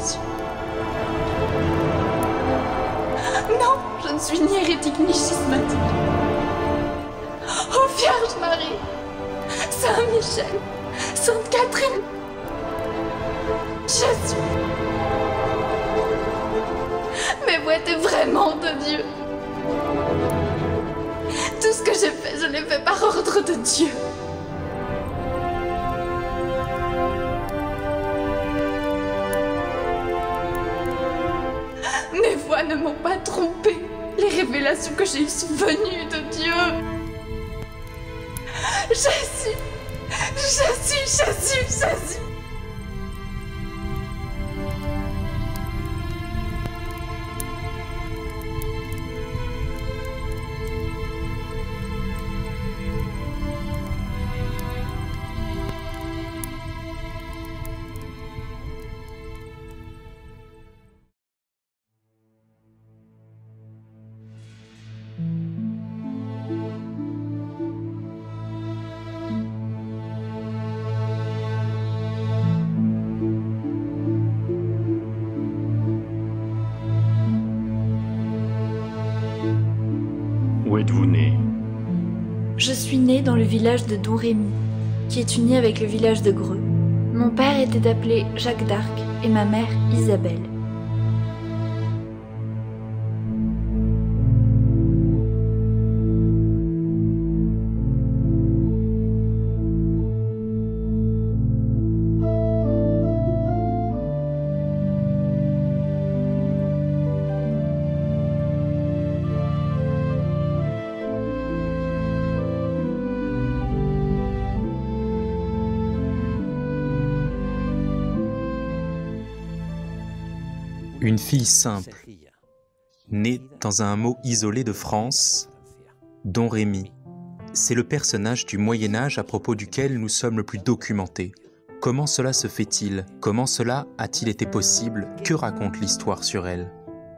Jésus. Non, je ne suis ni hérétique ni schismatique. Ô Vierge Marie, Saint Michel, Sainte Catherine, Jésus. Mais vous êtes vraiment de Dieu. Tout ce que j'ai fait, je l'ai fait par ordre de Dieu. Mes voix ne m'ont pas trompé. Les révélations que j'ai eues sont venues de Dieu. Jésus, Jésus, Jésus, Jésus. Où êtes-vous né? Je suis née dans le village de Domrémy, qui est uni avec le village de Greux. Mon père était appelé Jacques d'Arc et ma mère Isabelle. Une fille simple, née dans un hameau isolé de France, Domrémy. C'est le personnage du Moyen-Âge à propos duquel nous sommes le plus documentés. Comment cela se fait-il? Comment cela a-t-il été possible? Que raconte l'histoire sur elle?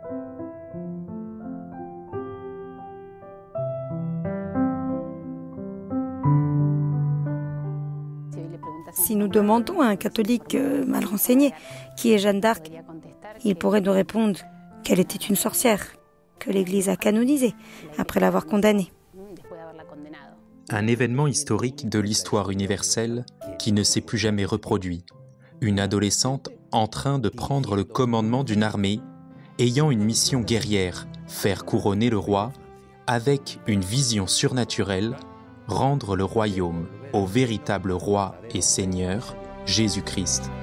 Si nous demandons à un catholique mal renseigné qui est Jeanne d'Arc, il pourrait nous répondre qu'elle était une sorcière, que l'Église a canonisée après l'avoir condamnée. Un événement historique de l'histoire universelle qui ne s'est plus jamais reproduit. Une adolescente en train de prendre le commandement d'une armée, ayant une mission guerrière, faire couronner le roi, avec une vision surnaturelle, rendre le royaume au véritable roi et seigneur, Jésus-Christ.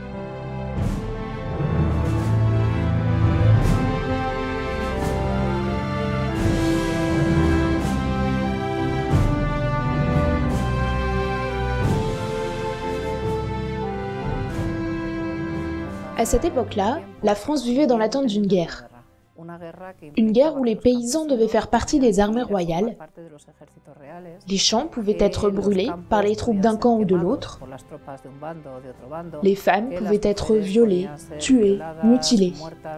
À cette époque-là, la France vivait dans l'attente d'une guerre. Une guerre où les paysans devaient faire partie des armées royales. Les champs pouvaient être brûlés par les troupes d'un camp ou de l'autre. Les femmes pouvaient être violées, tuées, mutilées.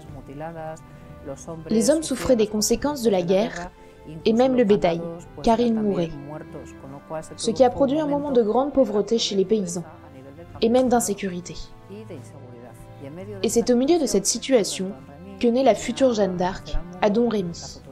Les hommes souffraient des conséquences de la guerre, et même le bétail, car ils mouraient. Ce qui a produit un moment de grande pauvreté chez les paysans, et même d'insécurité. Et c'est au milieu de cette situation que naît la future Jeanne d'Arc à Domrémy.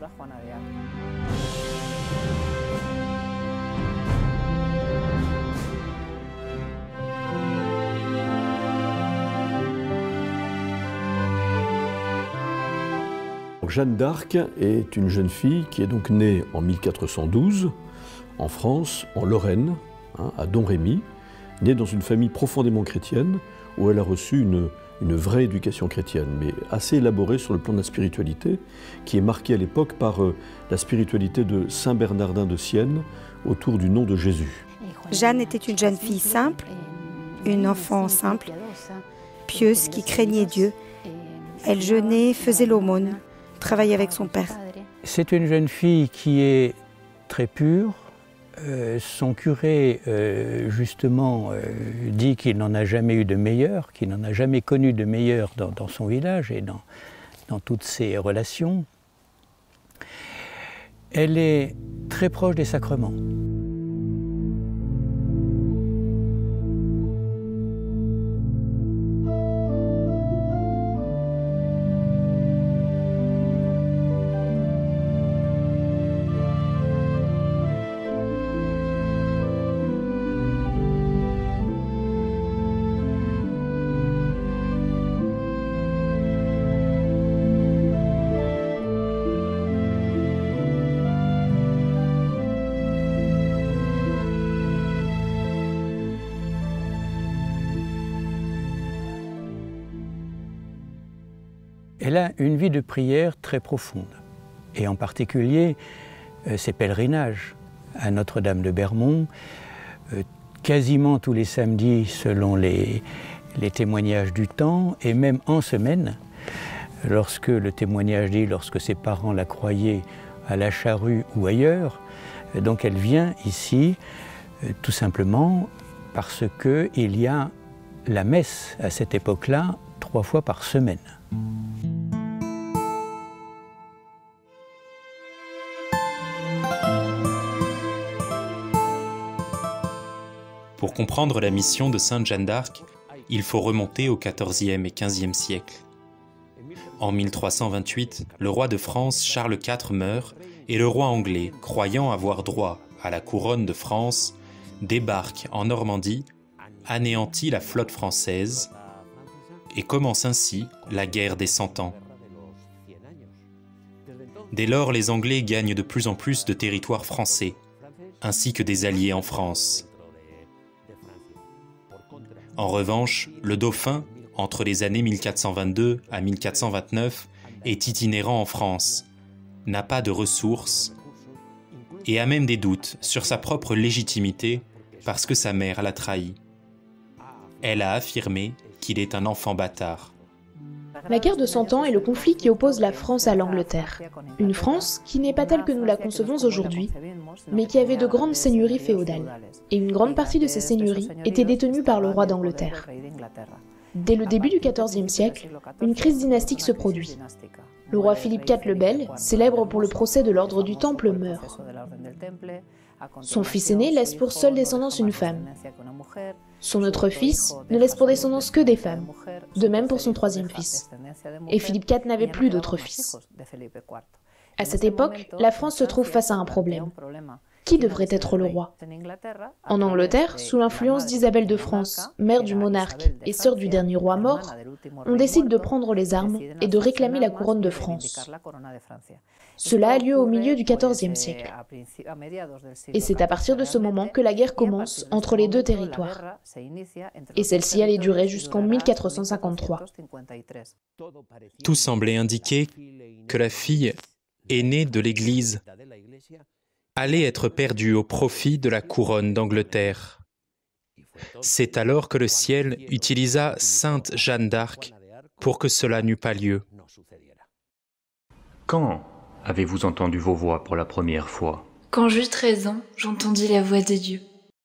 Jeanne d'Arc est une jeune fille qui est donc née en 1412 en France, en Lorraine, à Domrémy, née dans une famille profondément chrétienne où elle a reçu une vraie éducation chrétienne, mais assez élaborée sur le plan de la spiritualité, qui est marquée à l'époque par la spiritualité de Saint Bernardin de Sienne autour du nom de Jésus. Jeanne était une jeune fille simple, une enfant simple, pieuse qui craignait Dieu. Elle jeûnait, faisait l'aumône, travaillait avec son père. C'est une jeune fille qui est très pure. Son curé, justement, dit qu'il n'en a jamais eu de meilleur, qu'il n'en a jamais connu de meilleur dans son village et dans toutes ses relations. Elle est très proche des sacrements. Elle a une vie de prière très profonde, et en particulier ses pèlerinages à Notre-Dame de Bermond, quasiment tous les samedis selon les témoignages du temps, et même en semaine, lorsque le témoignage dit lorsque ses parents la croyaient à la Charrue ou ailleurs. Donc elle vient ici tout simplement parce qu'il y a la messe à cette époque-là 3 fois par semaine. Pour comprendre la mission de Sainte Jeanne d'Arc, il faut remonter au XIVe et XVe siècle. En 1328, le roi de France Charles IV meurt et le roi anglais, croyant avoir droit à la couronne de France, débarque en Normandie, anéantit la flotte française et commence ainsi la guerre des 100 ans. Dès lors, les Anglais gagnent de plus en plus de territoires français, ainsi que des alliés en France. En revanche, le dauphin, entre les années 1422 à 1429, est itinérant en France, n'a pas de ressources et a même des doutes sur sa propre légitimité parce que sa mère l'a trahi. Elle a affirmé qu'il est un enfant bâtard. La guerre de 100 ans est le conflit qui oppose la France à l'Angleterre. Une France qui n'est pas telle que nous la concevons aujourd'hui, mais qui avait de grandes seigneuries féodales. Et une grande partie de ces seigneuries était détenue par le roi d'Angleterre. Dès le début du XIVe siècle, une crise dynastique se produit. Le roi Philippe IV le Bel, célèbre pour le procès de l'ordre du Temple, meurt. Son fils aîné laisse pour seule descendance une femme. Son autre fils ne laisse pour descendance que des femmes, de même pour son troisième fils. Et Philippe IV n'avait plus d'autres fils. À cette époque, la France se trouve face à un problème. Qui devrait être le roi? En Angleterre, sous l'influence d'Isabelle de France, mère du monarque et sœur du dernier roi mort, on décide de prendre les armes et de réclamer la couronne de France. Cela a lieu au milieu du XIVe siècle. Et c'est à partir de ce moment que la guerre commence entre les deux territoires. Et celle-ci allait durer jusqu'en 1453. Tout semblait indiquer que la fille aînée de l'Église allait être perdue au profit de la couronne d'Angleterre. C'est alors que le ciel utilisa Sainte Jeanne d'Arc pour que cela n'eût pas lieu. Quand avez-vous entendu vos voix pour la première fois? Quand j'eus 13 ans, j'entendis la voix de Dieu.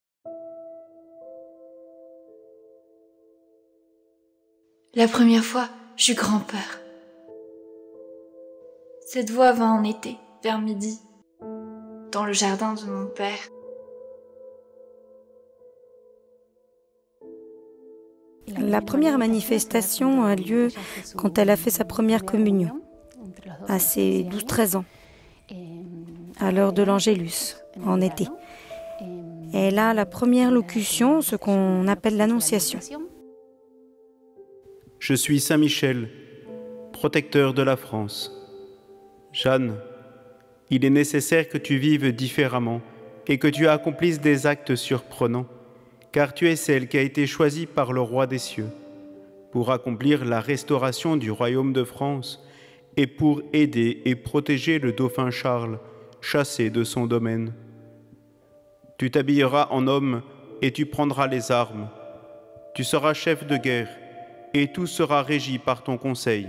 La première fois, j'eus grand peur. Cette voix vint en été, vers midi, dans le jardin de mon père. La première manifestation a lieu quand elle a fait sa première communion, à ses 12-13 ans, à l'heure de l'Angélus, en été. Elle a la première locution, ce qu'on appelle l'Annonciation. Je suis Saint Michel, protecteur de la France. Jeanne, il est nécessaire que tu vives différemment et que tu accomplisses des actes surprenants, car tu es celle qui a été choisie par le roi des cieux pour accomplir la restauration du royaume de France et pour aider et protéger le dauphin Charles, chassé de son domaine. Tu t'habilleras en homme et tu prendras les armes. Tu seras chef de guerre et tout sera régi par ton conseil.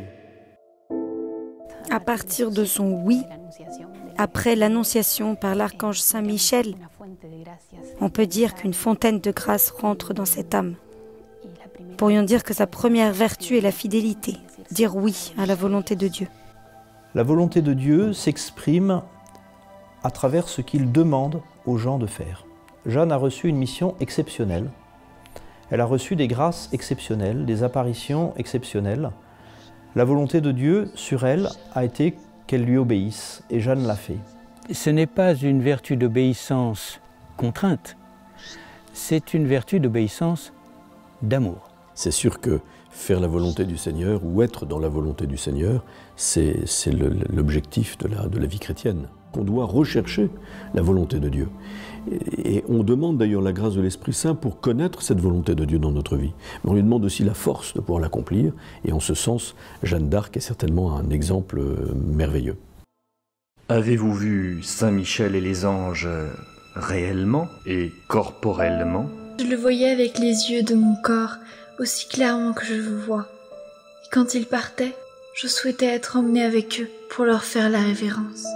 À partir de son oui, après l'Annonciation par l'archange Saint Michel, on peut dire qu'une fontaine de grâce rentre dans cette âme. Pourrions dire que sa première vertu est la fidélité, dire oui à la volonté de Dieu. La volonté de Dieu s'exprime à travers ce qu'il demande aux gens de faire. Jeanne a reçu une mission exceptionnelle. Elle a reçu des grâces exceptionnelles, des apparitions exceptionnelles. La volonté de Dieu sur elle a été qu'elle lui obéisse, et Jeanne l'a fait. Ce n'est pas une vertu d'obéissance contrainte, c'est une vertu d'obéissance d'amour. C'est sûr que faire la volonté du Seigneur ou être dans la volonté du Seigneur, c'est l'objectif de la vie chrétienne. qu'on doit rechercher la volonté de Dieu. Et on demande d'ailleurs la grâce de l'Esprit Saint pour connaître cette volonté de Dieu dans notre vie. Mais on lui demande aussi la force de pouvoir l'accomplir. Et en ce sens, Jeanne d'Arc est certainement un exemple merveilleux. Avez-vous vu Saint Michel et les anges réellement et corporellement? Je le voyais avec les yeux de mon corps, aussi clairement que je vous vois. Et quand ils partaient, je souhaitais être emmenée avec eux pour leur faire la révérence.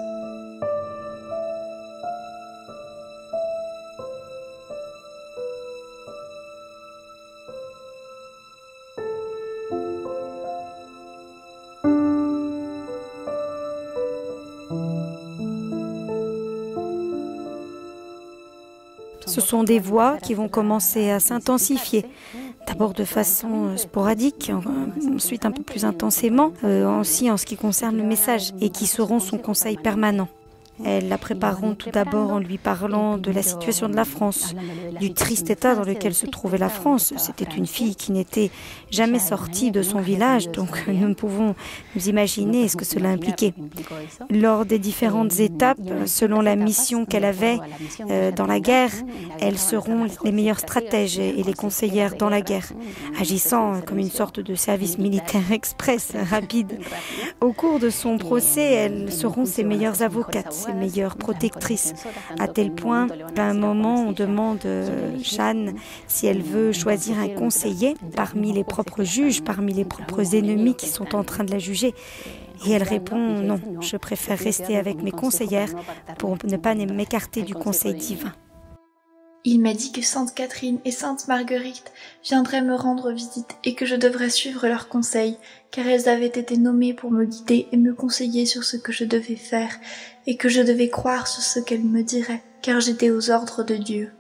Ce sont des voix qui vont commencer à s'intensifier, d'abord de façon sporadique, ensuite un peu plus intensément, aussi en ce qui concerne le message, et qui seront son conseil permanent. Elles la prépareront tout d'abord en lui parlant de la situation de la France, du triste état dans lequel se trouvait la France. C'était une fille qui n'était jamais sortie de son village, donc nous ne pouvons nous imaginer ce que cela impliquait. Lors des différentes étapes, selon la mission qu'elle avait dans la guerre, elles seront les meilleures stratèges et les conseillères dans la guerre, agissant comme une sorte de service militaire express, rapide. Au cours de son procès, elles seront ses meilleures avocates, ses meilleures protectrices, à tel point qu'à un moment on demande Jeanne si elle veut choisir un conseiller parmi les propres juges, parmi les propres ennemis qui sont en train de la juger. Et elle répond non, je préfère rester avec mes conseillères pour ne pas m'écarter du conseil divin. Il m'a dit que Sainte Catherine et Sainte Marguerite viendraient me rendre visite et que je devrais suivre leurs conseils, car elles avaient été nommées pour me guider et me conseiller sur ce que je devais faire, et que je devais croire sur ce qu'elles me diraient, car j'étais aux ordres de Dieu.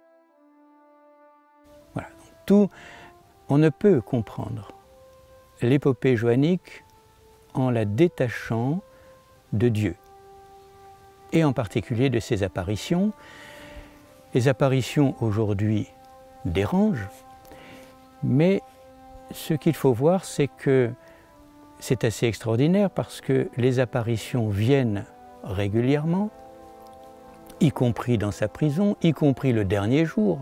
Voilà, donc on ne peut comprendre l'épopée joannique en la détachant de Dieu, et en particulier de ses apparitions. Les apparitions aujourd'hui dérangent, mais ce qu'il faut voir, c'est que c'est assez extraordinaire parce que les apparitions viennent régulièrement, y compris dans sa prison, y compris le dernier jour.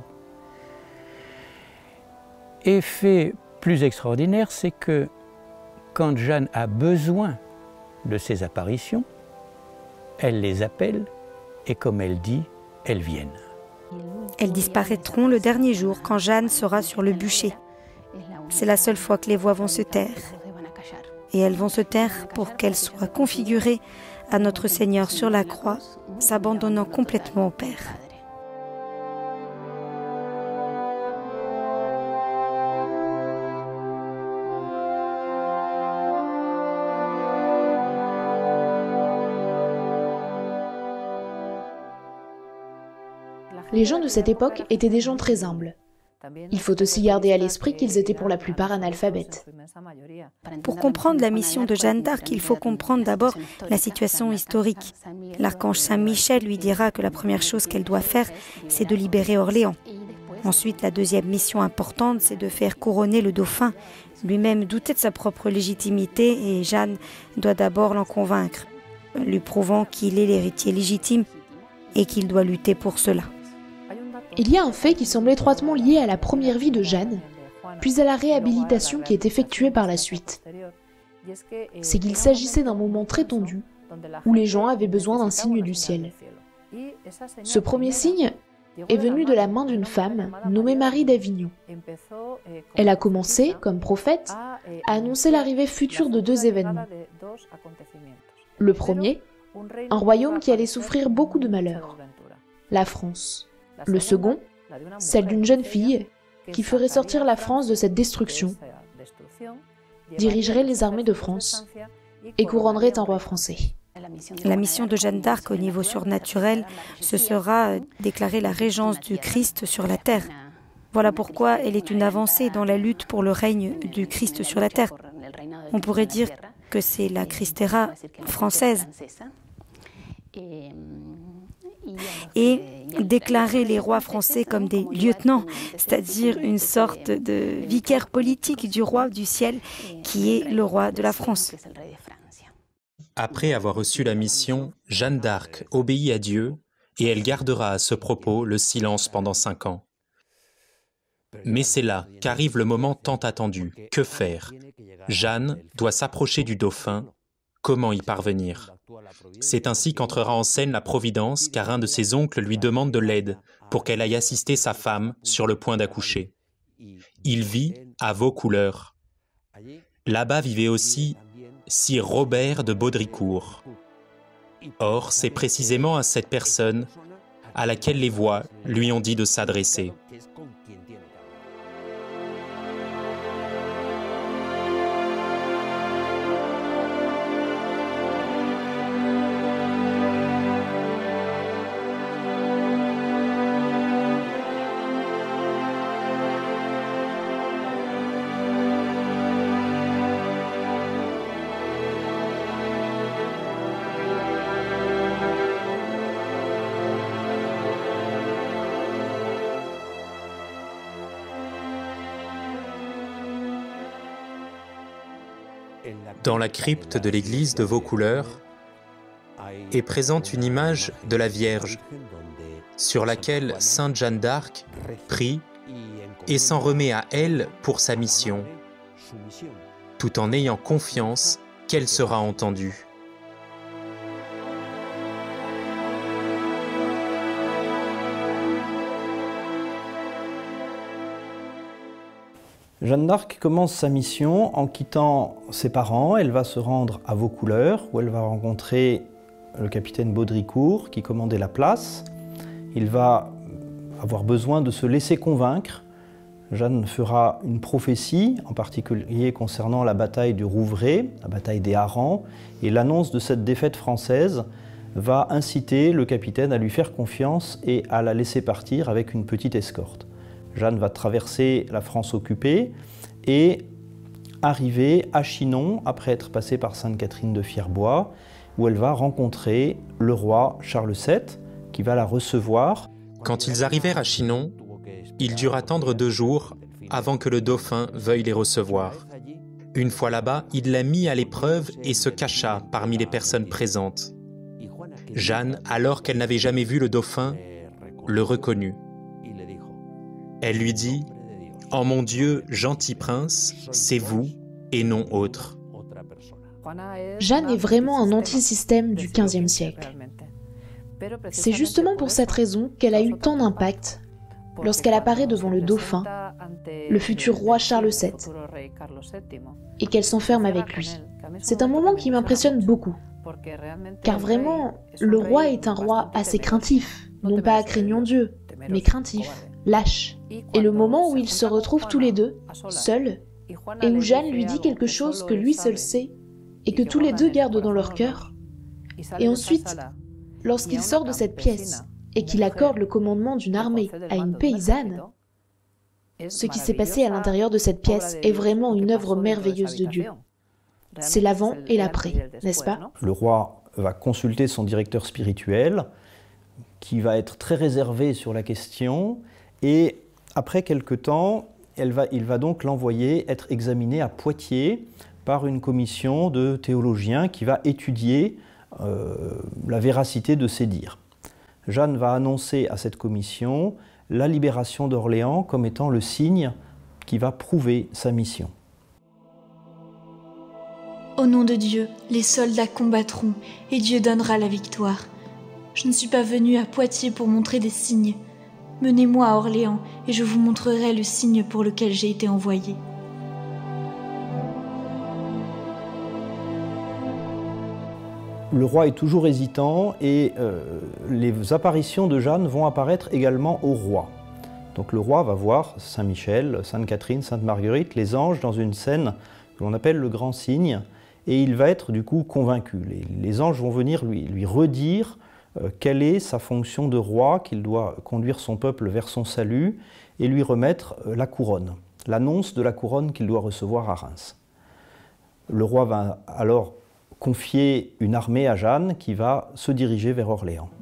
Et fait plus extraordinaire, c'est que quand Jeanne a besoin de ces apparitions, elle les appelle et comme elle dit, elles viennent. Elles disparaîtront le dernier jour quand Jeanne sera sur le bûcher. C'est la seule fois que les voix vont se taire. Et elles vont se taire pour qu'elles soient configurées à notre Seigneur sur la croix, s'abandonnant complètement au Père. Les gens de cette époque étaient des gens très humbles. Il faut aussi garder à l'esprit qu'ils étaient pour la plupart analphabètes. Pour comprendre la mission de Jeanne d'Arc, il faut comprendre d'abord la situation historique. L'archange Saint Michel lui dira que la première chose qu'elle doit faire, c'est de libérer Orléans. Ensuite, la deuxième mission importante, c'est de faire couronner le dauphin. Lui-même doutait de sa propre légitimité et Jeanne doit d'abord l'en convaincre, lui prouvant qu'il est l'héritier légitime et qu'il doit lutter pour cela. Il y a un fait qui semble étroitement lié à la première vie de Jeanne, puis à la réhabilitation qui est effectuée par la suite. C'est qu'il s'agissait d'un moment très tendu, où les gens avaient besoin d'un signe du ciel. Ce premier signe est venu de la main d'une femme nommée Marie d'Avignon. Elle a commencé, comme prophète, à annoncer l'arrivée future de deux événements. Le premier, un royaume qui allait souffrir beaucoup de malheurs, la France. Le second, celle d'une jeune fille qui ferait sortir la France de cette destruction, dirigerait les armées de France et couronnerait un roi français. La mission de Jeanne d'Arc au niveau surnaturel, ce sera déclarer la régence du Christ sur la terre. Voilà pourquoi elle est une avancée dans la lutte pour le règne du Christ sur la terre. On pourrait dire que c'est la Christera française. Et déclarer les rois français comme des lieutenants, c'est-à-dire une sorte de vicaire politique du roi du ciel qui est le roi de la France. Après avoir reçu la mission, Jeanne d'Arc obéit à Dieu et elle gardera à ce propos le silence pendant 5 ans. Mais c'est là qu'arrive le moment tant attendu. Que faire? Jeanne doit s'approcher du dauphin. Comment y parvenir? C'est ainsi qu'entrera en scène la Providence, car un de ses oncles lui demande de l'aide pour qu'elle aille assister sa femme sur le point d'accoucher. Il vit à Vaucouleurs. Là-bas vivait aussi Sire Robert de Baudricourt. Or, c'est précisément à cette personne à laquelle les voix lui ont dit de s'adresser. Dans la crypte de l'église de Vaucouleurs est présente une image de la Vierge sur laquelle Sainte Jeanne d'Arc prie et s'en remet à elle pour sa mission, tout en ayant confiance qu'elle sera entendue. Jeanne d'Arc commence sa mission en quittant ses parents. Elle va se rendre à Vaucouleurs, où elle va rencontrer le capitaine Baudricourt, qui commandait la place. Il va avoir besoin de se laisser convaincre. Jeanne fera une prophétie, en particulier concernant la bataille du Rouvray, la bataille des harengs, et l'annonce de cette défaite française va inciter le capitaine à lui faire confiance et à la laisser partir avec une petite escorte. Jeanne va traverser la France occupée et arriver à Chinon, après être passée par Sainte-Catherine de Fierbois, où elle va rencontrer le roi Charles VII, qui va la recevoir. Quand ils arrivèrent à Chinon, il dut attendre 2 jours avant que le dauphin veuille les recevoir. Une fois là-bas, il la mit à l'épreuve et se cacha parmi les personnes présentes. Jeanne, alors qu'elle n'avait jamais vu le dauphin, le reconnut. Elle lui dit « En mon Dieu, gentil prince, c'est vous et non autre. » Jeanne est vraiment un anti-système du XVe siècle. C'est justement pour cette raison qu'elle a eu tant d'impact lorsqu'elle apparaît devant le dauphin, le futur roi Charles VII, et qu'elle s'enferme avec lui. C'est un moment qui m'impressionne beaucoup, car vraiment, le roi est un roi assez craintif, non pas craignant Dieu, mais craintif, lâche. Et le moment où ils se retrouvent tous les deux, seuls, et où Jeanne lui dit quelque chose que lui seul sait, et que tous les deux gardent dans leur cœur, et ensuite, lorsqu'il sort de cette pièce, et qu'il accorde le commandement d'une armée à une paysanne, ce qui s'est passé à l'intérieur de cette pièce est vraiment une œuvre merveilleuse de Dieu. C'est l'avant et l'après, n'est-ce pas? Le roi va consulter son directeur spirituel, qui va être très réservé sur la question, et après quelque temps, il va donc l'envoyer être examiné à Poitiers par une commission de théologiens qui va étudier la véracité de ses dires. Jeanne va annoncer à cette commission la libération d'Orléans comme étant le signe qui va prouver sa mission. Au nom de Dieu, les soldats combattront et Dieu donnera la victoire. Je ne suis pas venue à Poitiers pour montrer des signes. Menez-moi à Orléans et je vous montrerai le signe pour lequel j'ai été envoyée. Le roi est toujours hésitant et les apparitions de Jeanne vont apparaître également au roi. Donc le roi va voir Saint Michel, Sainte Catherine, Sainte Marguerite, les anges dans une scène que l'on appelle le grand signe, et il va être du coup convaincu. Les anges vont venir lui redire quelle est sa fonction de roi, qu'il doit conduire son peuple vers son salut et lui remettre la couronne, l'annonce de la couronne qu'il doit recevoir à Reims. Le roi va alors confier une armée à Jeanne qui va se diriger vers Orléans.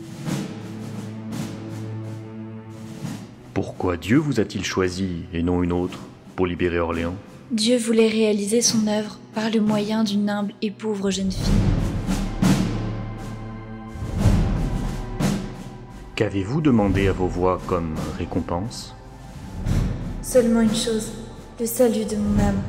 Pourquoi Dieu vous a-t-il choisi et non une autre pour libérer Orléans? Dieu voulait réaliser son œuvre par le moyen d'une humble et pauvre jeune fille. Qu'avez-vous demandé à vos voix comme récompense? Seulement une chose, le salut de mon âme.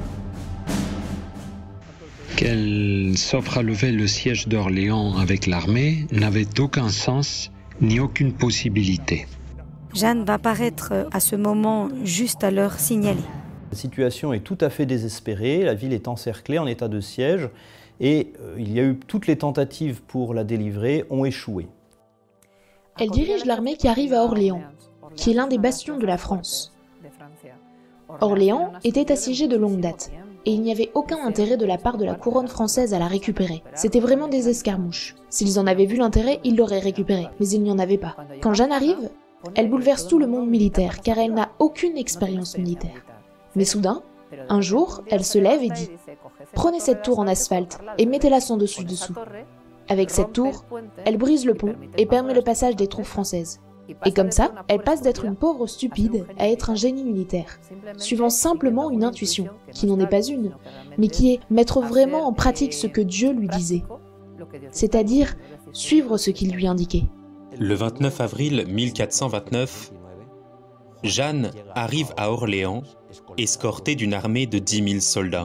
Qu'elle s'offre à lever le siège d'Orléans avec l'armée n'avait aucun sens ni aucune possibilité. Jeanne va paraître à ce moment juste à l'heure signalée. La situation est tout à fait désespérée, la ville est encerclée en état de siège et il y a eu toutes les tentatives pour la délivrer ont échoué. Elle dirige l'armée qui arrive à Orléans, qui est l'un des bastions de la France. Orléans était assiégée de longue date, et il n'y avait aucun intérêt de la part de la couronne française à la récupérer. C'était vraiment des escarmouches. S'ils en avaient vu l'intérêt, ils l'auraient récupérée, mais il n'y en avait pas. Quand Jeanne arrive, elle bouleverse tout le monde militaire, car elle n'a aucune expérience militaire. Mais soudain, un jour, elle se lève et dit « Prenez cette tour en asphalte et mettez-la sans dessus-dessous. » Avec cette tour, elle brise le pont et permet le passage des troupes françaises. Et comme ça, elle passe d'être une pauvre stupide à être un génie militaire, suivant simplement une intuition, qui n'en est pas une, mais qui est mettre vraiment en pratique ce que Dieu lui disait, c'est-à-dire suivre ce qu'il lui indiquait. Le 29 avril 1429, Jeanne arrive à Orléans, escortée d'une armée de 10 000 soldats.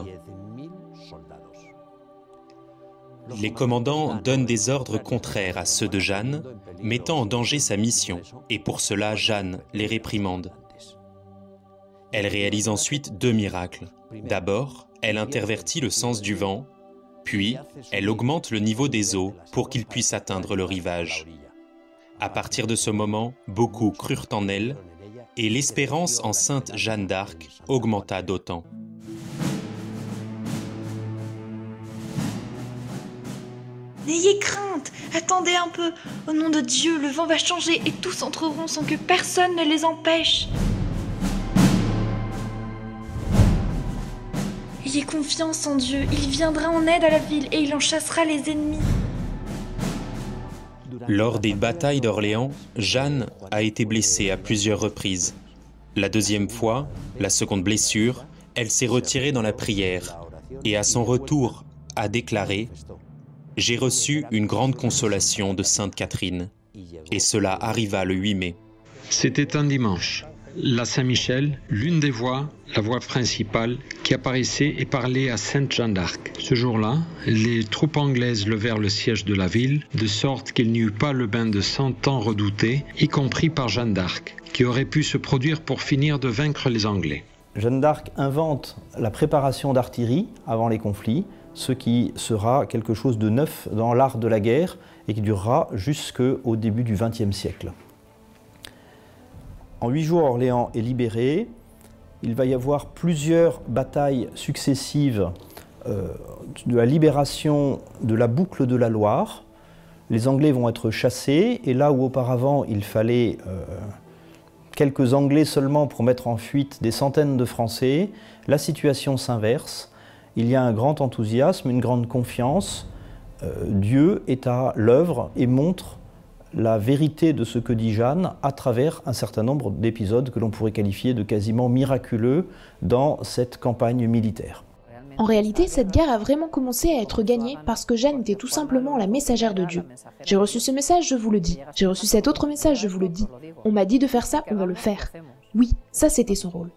Les commandants donnent des ordres contraires à ceux de Jeanne, mettant en danger sa mission, et pour cela Jeanne les réprimande. Elle réalise ensuite 2 miracles. D'abord, elle intervertit le sens du vent, puis elle augmente le niveau des eaux pour qu'ils puissent atteindre le rivage. À partir de ce moment, beaucoup crurent en elle, et l'espérance en Sainte Jeanne d'Arc augmenta d'autant. N'ayez crainte, attendez un peu. Au nom de Dieu, le vent va changer et tous entreront sans que personne ne les empêche. Ayez confiance en Dieu, il viendra en aide à la ville et il en chassera les ennemis. Lors des batailles d'Orléans, Jeanne a été blessée à plusieurs reprises. La deuxième fois, la seconde blessure, elle s'est retirée dans la prière et à son retour a déclaré « J'ai reçu une grande consolation de Sainte Catherine » et cela arriva le 8 mai. C'était un dimanche. La Saint-Michel, l'une des voix, la voix principale, qui apparaissait et parlait à Sainte Jeanne d'Arc. Ce jour-là, les troupes anglaises levèrent le siège de la ville, de sorte qu'il n'y eut pas le bain de sang tant redouté, y compris par Jeanne d'Arc, qui aurait pu se produire pour finir de vaincre les Anglais. Jeanne d'Arc invente la préparation d'artillerie avant les conflits, ce qui sera quelque chose de neuf dans l'art de la guerre et qui durera jusqu'au début du XXe siècle. En 8 jours, Orléans est libéré. Il va y avoir plusieurs batailles successives de la libération de la boucle de la Loire. Les Anglais vont être chassés et là où auparavant il fallait quelques Anglais seulement pour mettre en fuite des centaines de Français, la situation s'inverse. Il y a un grand enthousiasme, une grande confiance. Dieu est à l'œuvre et montre la vérité de ce que dit Jeanne à travers un certain nombre d'épisodes que l'on pourrait qualifier de quasiment miraculeux dans cette campagne militaire. En réalité, cette guerre a vraiment commencé à être gagnée parce que Jeanne était tout simplement la messagère de Dieu. J'ai reçu ce message, je vous le dis. J'ai reçu cet autre message, je vous le dis. On m'a dit de faire ça, on va le faire. Oui, ça c'était son rôle.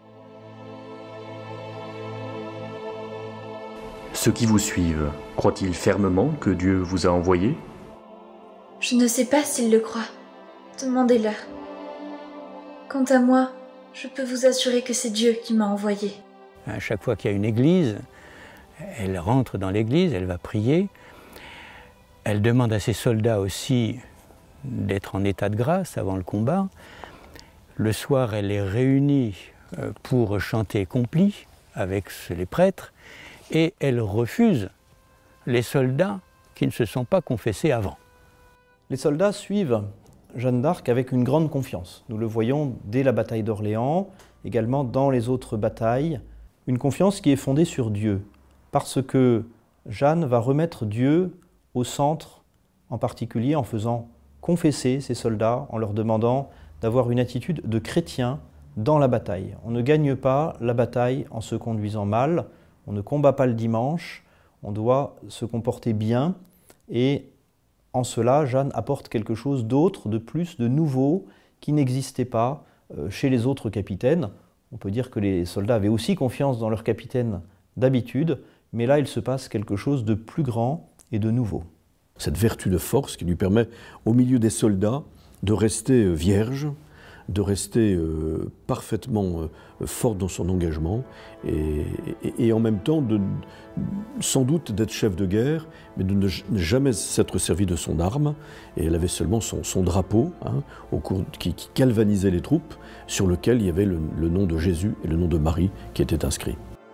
Ceux qui vous suivent, croient-ils fermement que Dieu vous a envoyé? Je ne sais pas s'ils le croient. Demandez-leur. Quant à moi, je peux vous assurer que c'est Dieu qui m'a envoyé. À chaque fois qu'il y a une église, elle rentre dans l'église, elle va prier. Elle demande à ses soldats aussi d'être en état de grâce avant le combat. Le soir, elle les réunit pour chanter complis avec les prêtres et elle refuse les soldats qui ne se sont pas confessés avant. Les soldats suivent Jeanne d'Arc avec une grande confiance. Nous le voyons dès la bataille d'Orléans, également dans les autres batailles. Une confiance qui est fondée sur Dieu, parce que Jeanne va remettre Dieu au centre, en particulier en faisant confesser ses soldats, en leur demandant d'avoir une attitude de chrétien dans la bataille. On ne gagne pas la bataille en se conduisant mal, on ne combat pas le dimanche, on doit se comporter bien et En cela, Jeanne apporte quelque chose d'autre, de plus, de nouveau, qui n'existait pas chez les autres capitaines. On peut dire que les soldats avaient aussi confiance dans leur capitaine d'habitude, mais là, il se passe quelque chose de plus grand et de nouveau. Cette vertu de force qui lui permet, au milieu des soldats, de rester vierge, de rester parfaitement forte dans son engagement et en même temps, sans doute d'être chef de guerre, mais de ne jamais s'être servi de son arme. Et elle avait seulement son drapeau, qui galvanisait les troupes, sur lequel il y avait le nom de Jésus et le nom de Marie qui étaient inscrits.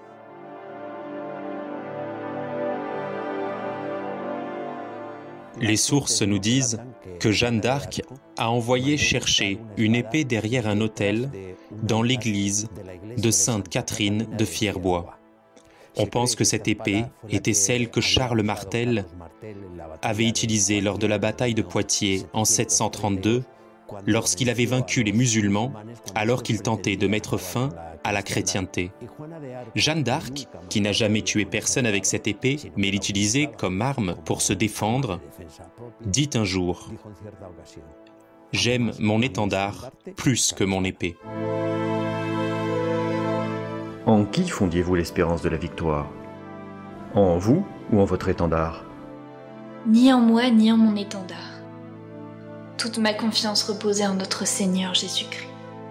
Les sources nous disent que Jeanne d'Arc a envoyé chercher une épée derrière un autel dans l'église de Sainte Catherine de Fierbois. On pense que cette épée était celle que Charles Martel avait utilisée lors de la bataille de Poitiers en 732, lorsqu'il avait vaincu les musulmans alors qu'il tentait de mettre fin à la chrétienté. Jeanne d'Arc, qui n'a jamais tué personne avec cette épée, mais l'utilisait comme arme pour se défendre, dit un jour « J'aime mon étendard plus que mon épée ». En qui fondiez-vous l'espérance de la victoire? En vous ou en votre étendard? Ni en moi, ni en mon étendard. Toute ma confiance reposait en notre Seigneur Jésus-Christ.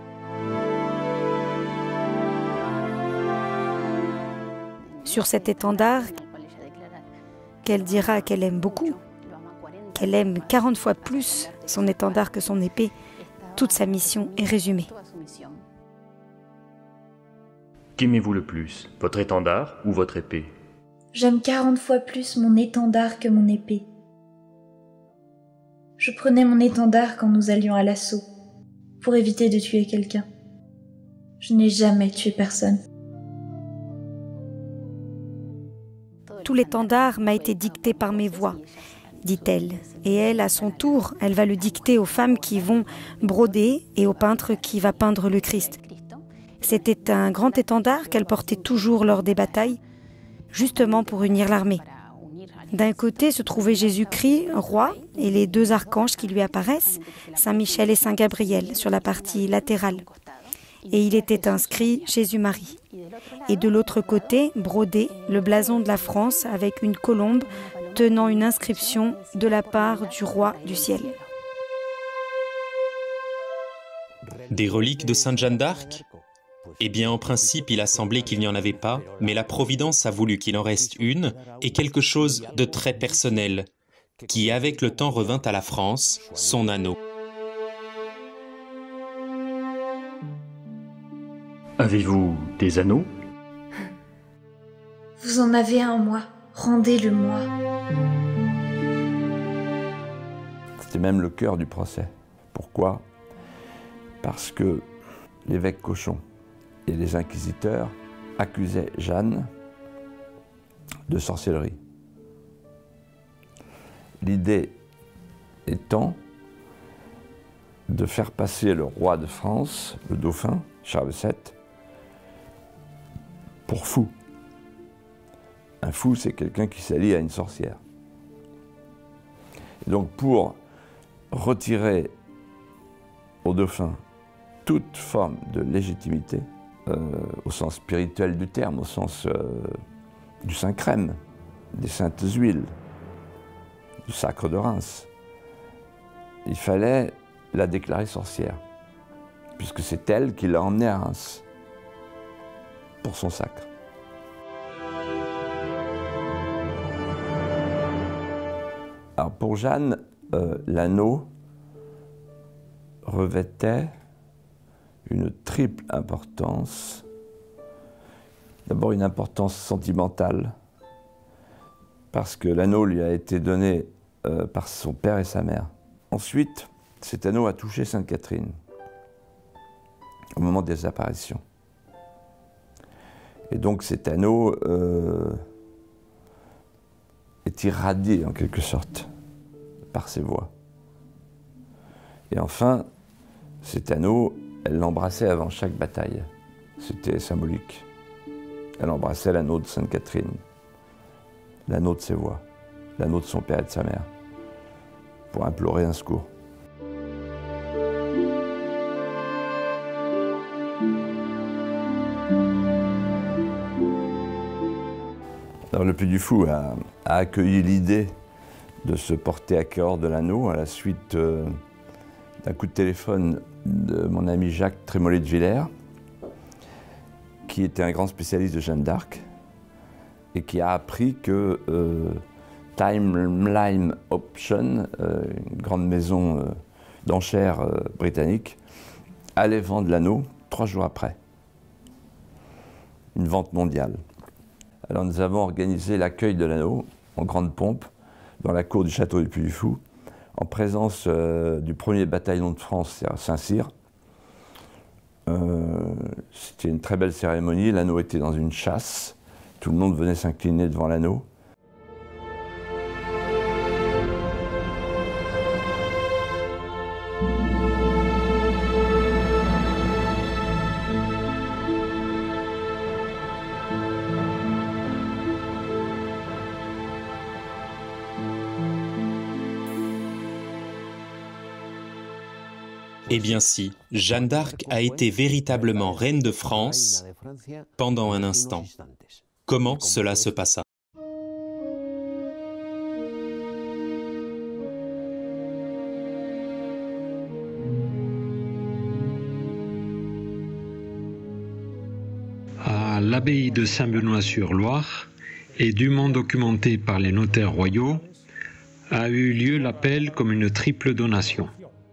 Sur cet étendard, qu'elle dira qu'elle aime beaucoup, qu'elle aime 40 fois plus son étendard que son épée, toute sa mission est résumée. Qu'aimez-vous le plus, votre étendard ou votre épée? J'aime 40 fois plus mon étendard que mon épée. Je prenais mon étendard quand nous allions à l'assaut, pour éviter de tuer quelqu'un. Je n'ai jamais tué personne. Tout l'étendard m'a été dicté par mes voix, dit-elle. Et elle, à son tour, elle va le dicter aux femmes qui vont broder et au peintre qui va peindre le Christ. C'était un grand étendard qu'elle portait toujours lors des batailles, justement pour unir l'armée. D'un côté se trouvait Jésus-Christ, roi, et les deux archanges qui lui apparaissent, Saint Michel et Saint Gabriel, sur la partie latérale. Et il était inscrit Jésus-Marie. Et de l'autre côté, brodé, le blason de la France avec une colombe tenant une inscription de la part du roi du ciel. Des reliques de Sainte Jeanne d'Arc? Eh bien, en principe, il a semblé qu'il n'y en avait pas, mais la Providence a voulu qu'il en reste une, et quelque chose de très personnel, qui avec le temps revint à la France, son anneau. Avez-vous des anneaux? Vous en avez un, moi. Rendez-le-moi. C'était même le cœur du procès. Pourquoi? Parce que l'évêque Cochon et les inquisiteurs accusaient Jeanne de sorcellerie. L'idée étant de faire passer le roi de France, le dauphin, Charles VII, pour fou. Un fou, c'est quelqu'un qui s'allie à une sorcière. Et donc pour retirer au dauphin toute forme de légitimité, au sens spirituel du terme, au sens du Saint-Crème, des saintes huiles, du sacre de Reims, il fallait la déclarer sorcière, puisque c'est elle qui l'a emmenée à Reims pour son sacre. Alors pour Jeanne, l'anneau revêtait une triple importance. D'abord une importance sentimentale, parce que l'anneau lui a été donné par son père et sa mère. Ensuite, cet anneau a touché Sainte Catherine au moment des apparitions. Et donc cet anneau est irradié en quelque sorte par ses voix. Et enfin, cet anneau, elle l'embrassait avant chaque bataille. C'était symbolique. Elle embrassait l'anneau de Sainte Catherine, l'anneau de ses voix, l'anneau de son père et de sa mère. pour implorer un secours. Alors, le Puy du Fou a accueilli l'idée de se porter acquéreur de l'anneau à la suite d'un coup de téléphone de mon ami Jacques Trémollet de Villers, qui était un grand spécialiste de Jeanne d'Arc et qui a appris que Timeline Option, une grande maison d'enchères britannique, allait vendre l'anneau 3 jours après. Une vente mondiale. Alors nous avons organisé l'accueil de l'anneau en grande pompe dans la cour du château du Puy du Fou, en présence du 1er bataillon de France à Saint-Cyr. C'était une très belle cérémonie, l'anneau était dans une châsse, tout le monde venait s'incliner devant l'anneau. Eh bien si, Jeanne d'Arc a été véritablement reine de France pendant un instant. Comment cela se passa? À l'abbaye de Saint-Benoît-sur-Loire, et dûment documenté par les notaires royaux, a eu lieu l'appel comme une triple donation.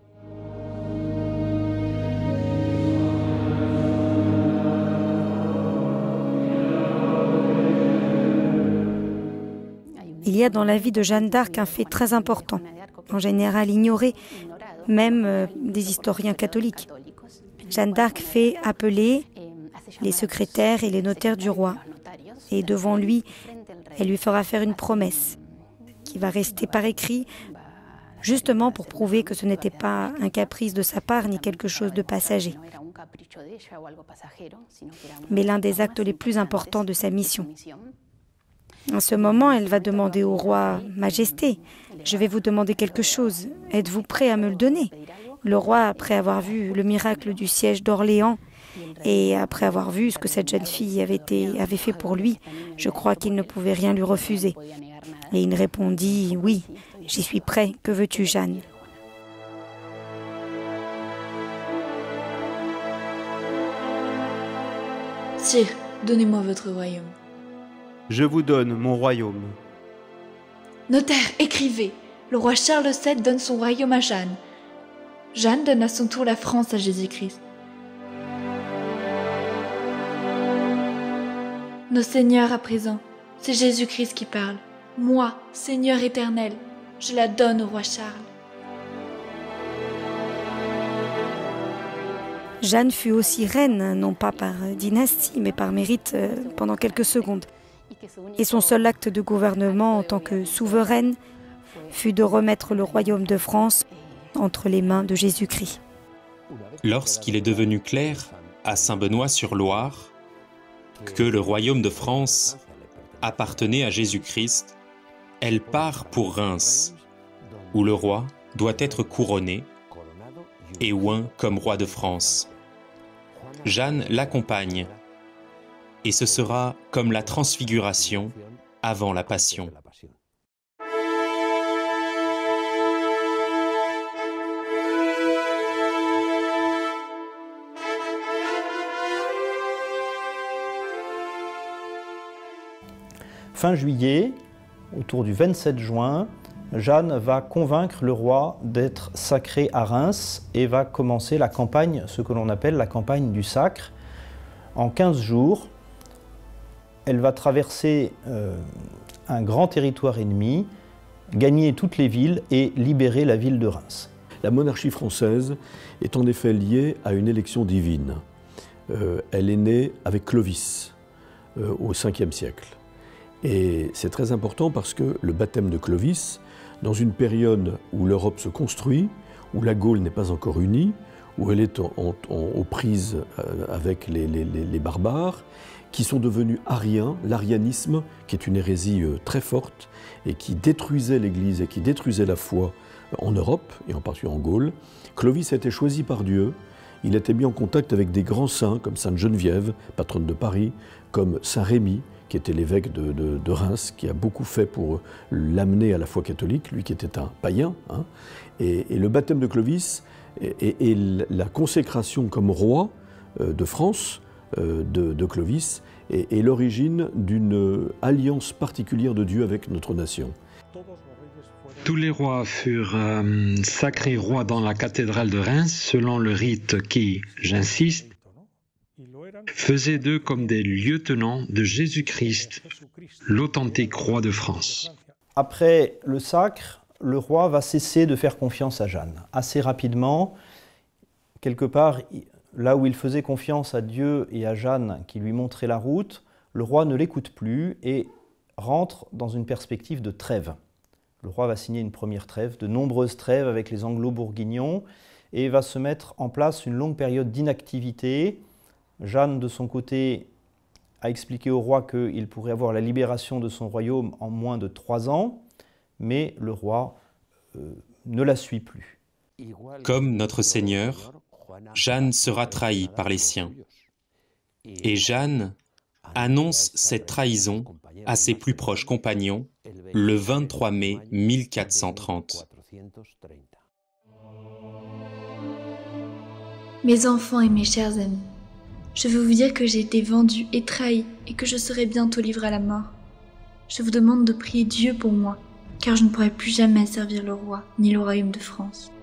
Il y a dans la vie de Jeanne d'Arc un fait très important, en général ignoré, même des historiens catholiques. Jeanne d'Arc fait appeler les secrétaires et les notaires du roi. Et devant lui, elle lui fera faire une promesse qui va rester par écrit, justement pour prouver que ce n'était pas un caprice de sa part ni quelque chose de passager, mais l'un des actes les plus importants de sa mission. À ce moment, elle va demander au roi « Majesté, je vais vous demander quelque chose. Êtes-vous prêt à me le donner ?» Le roi, après avoir vu le miracle du siège d'Orléans et après avoir vu ce que cette jeune fille avait fait pour lui, je crois qu'il ne pouvait rien lui refuser. Et il répondit « Oui, j'y suis prêt. Que veux-tu, Jeanne ?» Sire, donnez-moi votre royaume. Je vous donne mon royaume. Notaire, écrivez. Le roi Charles VII donne son royaume à Jeanne. Jeanne donne à son tour la France à Jésus-Christ. Nos seigneurs à présent, c'est Jésus-Christ qui parle. Moi, Seigneur éternel, je la donne au roi Charles. Jeanne fut aussi reine, non pas par dynastie, mais par mérite pendant quelques secondes. Et son seul acte de gouvernement en tant que souveraine fut de remettre le royaume de France entre les mains de Jésus-Christ. Lorsqu'il est devenu clair à Saint-Benoît-sur-Loire que le royaume de France appartenait à Jésus-Christ, elle part pour Reims, où le roi doit être couronné et oint comme roi de France. Jeanne l'accompagne, et ce sera comme la transfiguration avant la Passion. Fin juillet, autour du 27 juin, Jeanne va convaincre le roi d'être sacré à Reims et va commencer la campagne, ce que l'on appelle la campagne du sacre. En 15 jours, elle va traverser un grand territoire ennemi, gagner toutes les villes et libérer la ville de Reims. La monarchie française est en effet liée à une élection divine. Elle est née avec Clovis au 5e siècle. Et c'est très important parce que le baptême de Clovis, dans une période où l'Europe se construit, où la Gaule n'est pas encore unie, où elle est aux prises avec les barbares, qui sont devenus ariens, l'arianisme, qui est une hérésie très forte, et qui détruisait l'Église et qui détruisait la foi en Europe, et en particulier en Gaule. Clovis a été choisi par Dieu. Il a été mis en contact avec des grands saints, comme Sainte Geneviève, patronne de Paris, comme Saint Rémy, qui était l'évêque de Reims, qui a beaucoup fait pour l'amener à la foi catholique, lui qui était un païen. Hein. Et le baptême de Clovis et la consécration comme roi de France de Clovis est l'origine d'une alliance particulière de Dieu avec notre nation. Tous les rois furent sacrés rois dans la cathédrale de Reims, selon le rite qui, j'insiste, faisait d'eux comme des lieutenants de Jésus-Christ, l'authentique roi de France. Après le sacre, le roi va cesser de faire confiance à Jeanne. Assez rapidement, quelque part, là où il faisait confiance à Dieu et à Jeanne qui lui montraient la route, le roi ne l'écoute plus et rentre dans une perspective de trêve. Le roi va signer une première trêve, de nombreuses trêves avec les Anglo-Bourguignons, et va se mettre en place une longue période d'inactivité. Jeanne, de son côté, a expliqué au roi qu'il pourrait avoir la libération de son royaume en moins de 3 ans, mais le roi ne la suit plus. Comme notre Seigneur, Jeanne sera trahie par les siens. Et Jeanne annonce cette trahison à ses plus proches compagnons le 23 mai 1430. Mes enfants et mes chers amis, je veux vous dire que j'ai été vendu et trahi et que je serai bientôt livré à la mort. Je vous demande de prier Dieu pour moi, car je ne pourrai plus jamais servir le roi ni le royaume de France.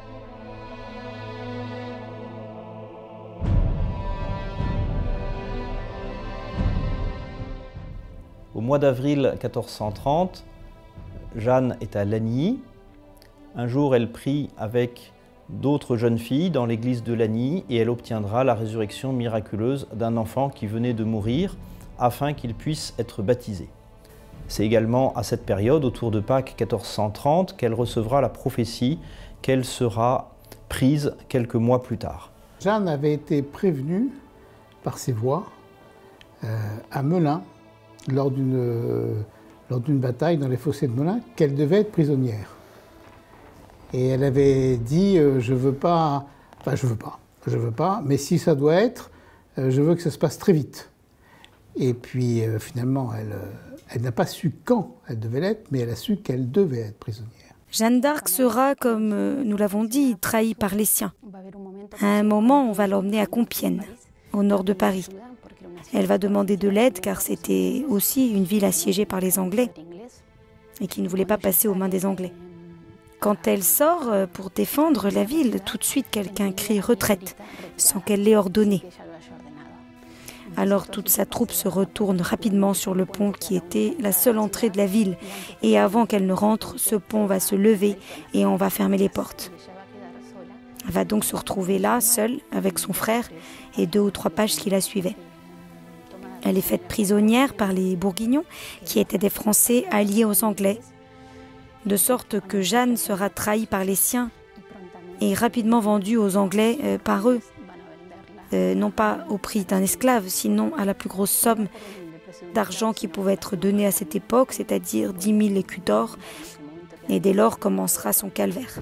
Au mois d'avril 1430, Jeanne est à Lagny. Un jour, elle prie avec d'autres jeunes filles dans l'église de Lagny et elle obtiendra la résurrection miraculeuse d'un enfant qui venait de mourir afin qu'il puisse être baptisé. C'est également à cette période, autour de Pâques 1430, qu'elle recevra la prophétie qu'elle sera prise quelques mois plus tard. Jeanne avait été prévenue par ses voix à Melun, lors d'une bataille dans les fossés de Melun, qu'elle devait être prisonnière. Et elle avait dit je veux pas, mais si ça doit être, je veux que ça se passe très vite. Et puis finalement, elle n'a pas su quand elle devait l'être, mais elle a su qu'elle devait être prisonnière. Jeanne d'Arc sera, comme nous l'avons dit, trahie par les siens. À un moment, on va l'emmener à Compiègne, au nord de Paris. Elle va demander de l'aide car c'était aussi une ville assiégée par les Anglais et qui ne voulait pas passer aux mains des Anglais. Quand elle sort pour défendre la ville, tout de suite quelqu'un crie « retraite » sans qu'elle l'ait ordonné. Alors toute sa troupe se retourne rapidement sur le pont qui était la seule entrée de la ville. Et avant qu'elle ne rentre, ce pont va se lever et on va fermer les portes. Elle va donc se retrouver là, seule, avec son frère et 2 ou 3 pages qui la suivaient. Elle est faite prisonnière par les Bourguignons, qui étaient des Français alliés aux Anglais, de sorte que Jeanne sera trahie par les siens et rapidement vendue aux Anglais par eux. Non pas au prix d'un esclave, sinon à la plus grosse somme d'argent qui pouvait être donnée à cette époque, c'est-à-dire 10 000 écus d'or, et dès lors commencera son calvaire.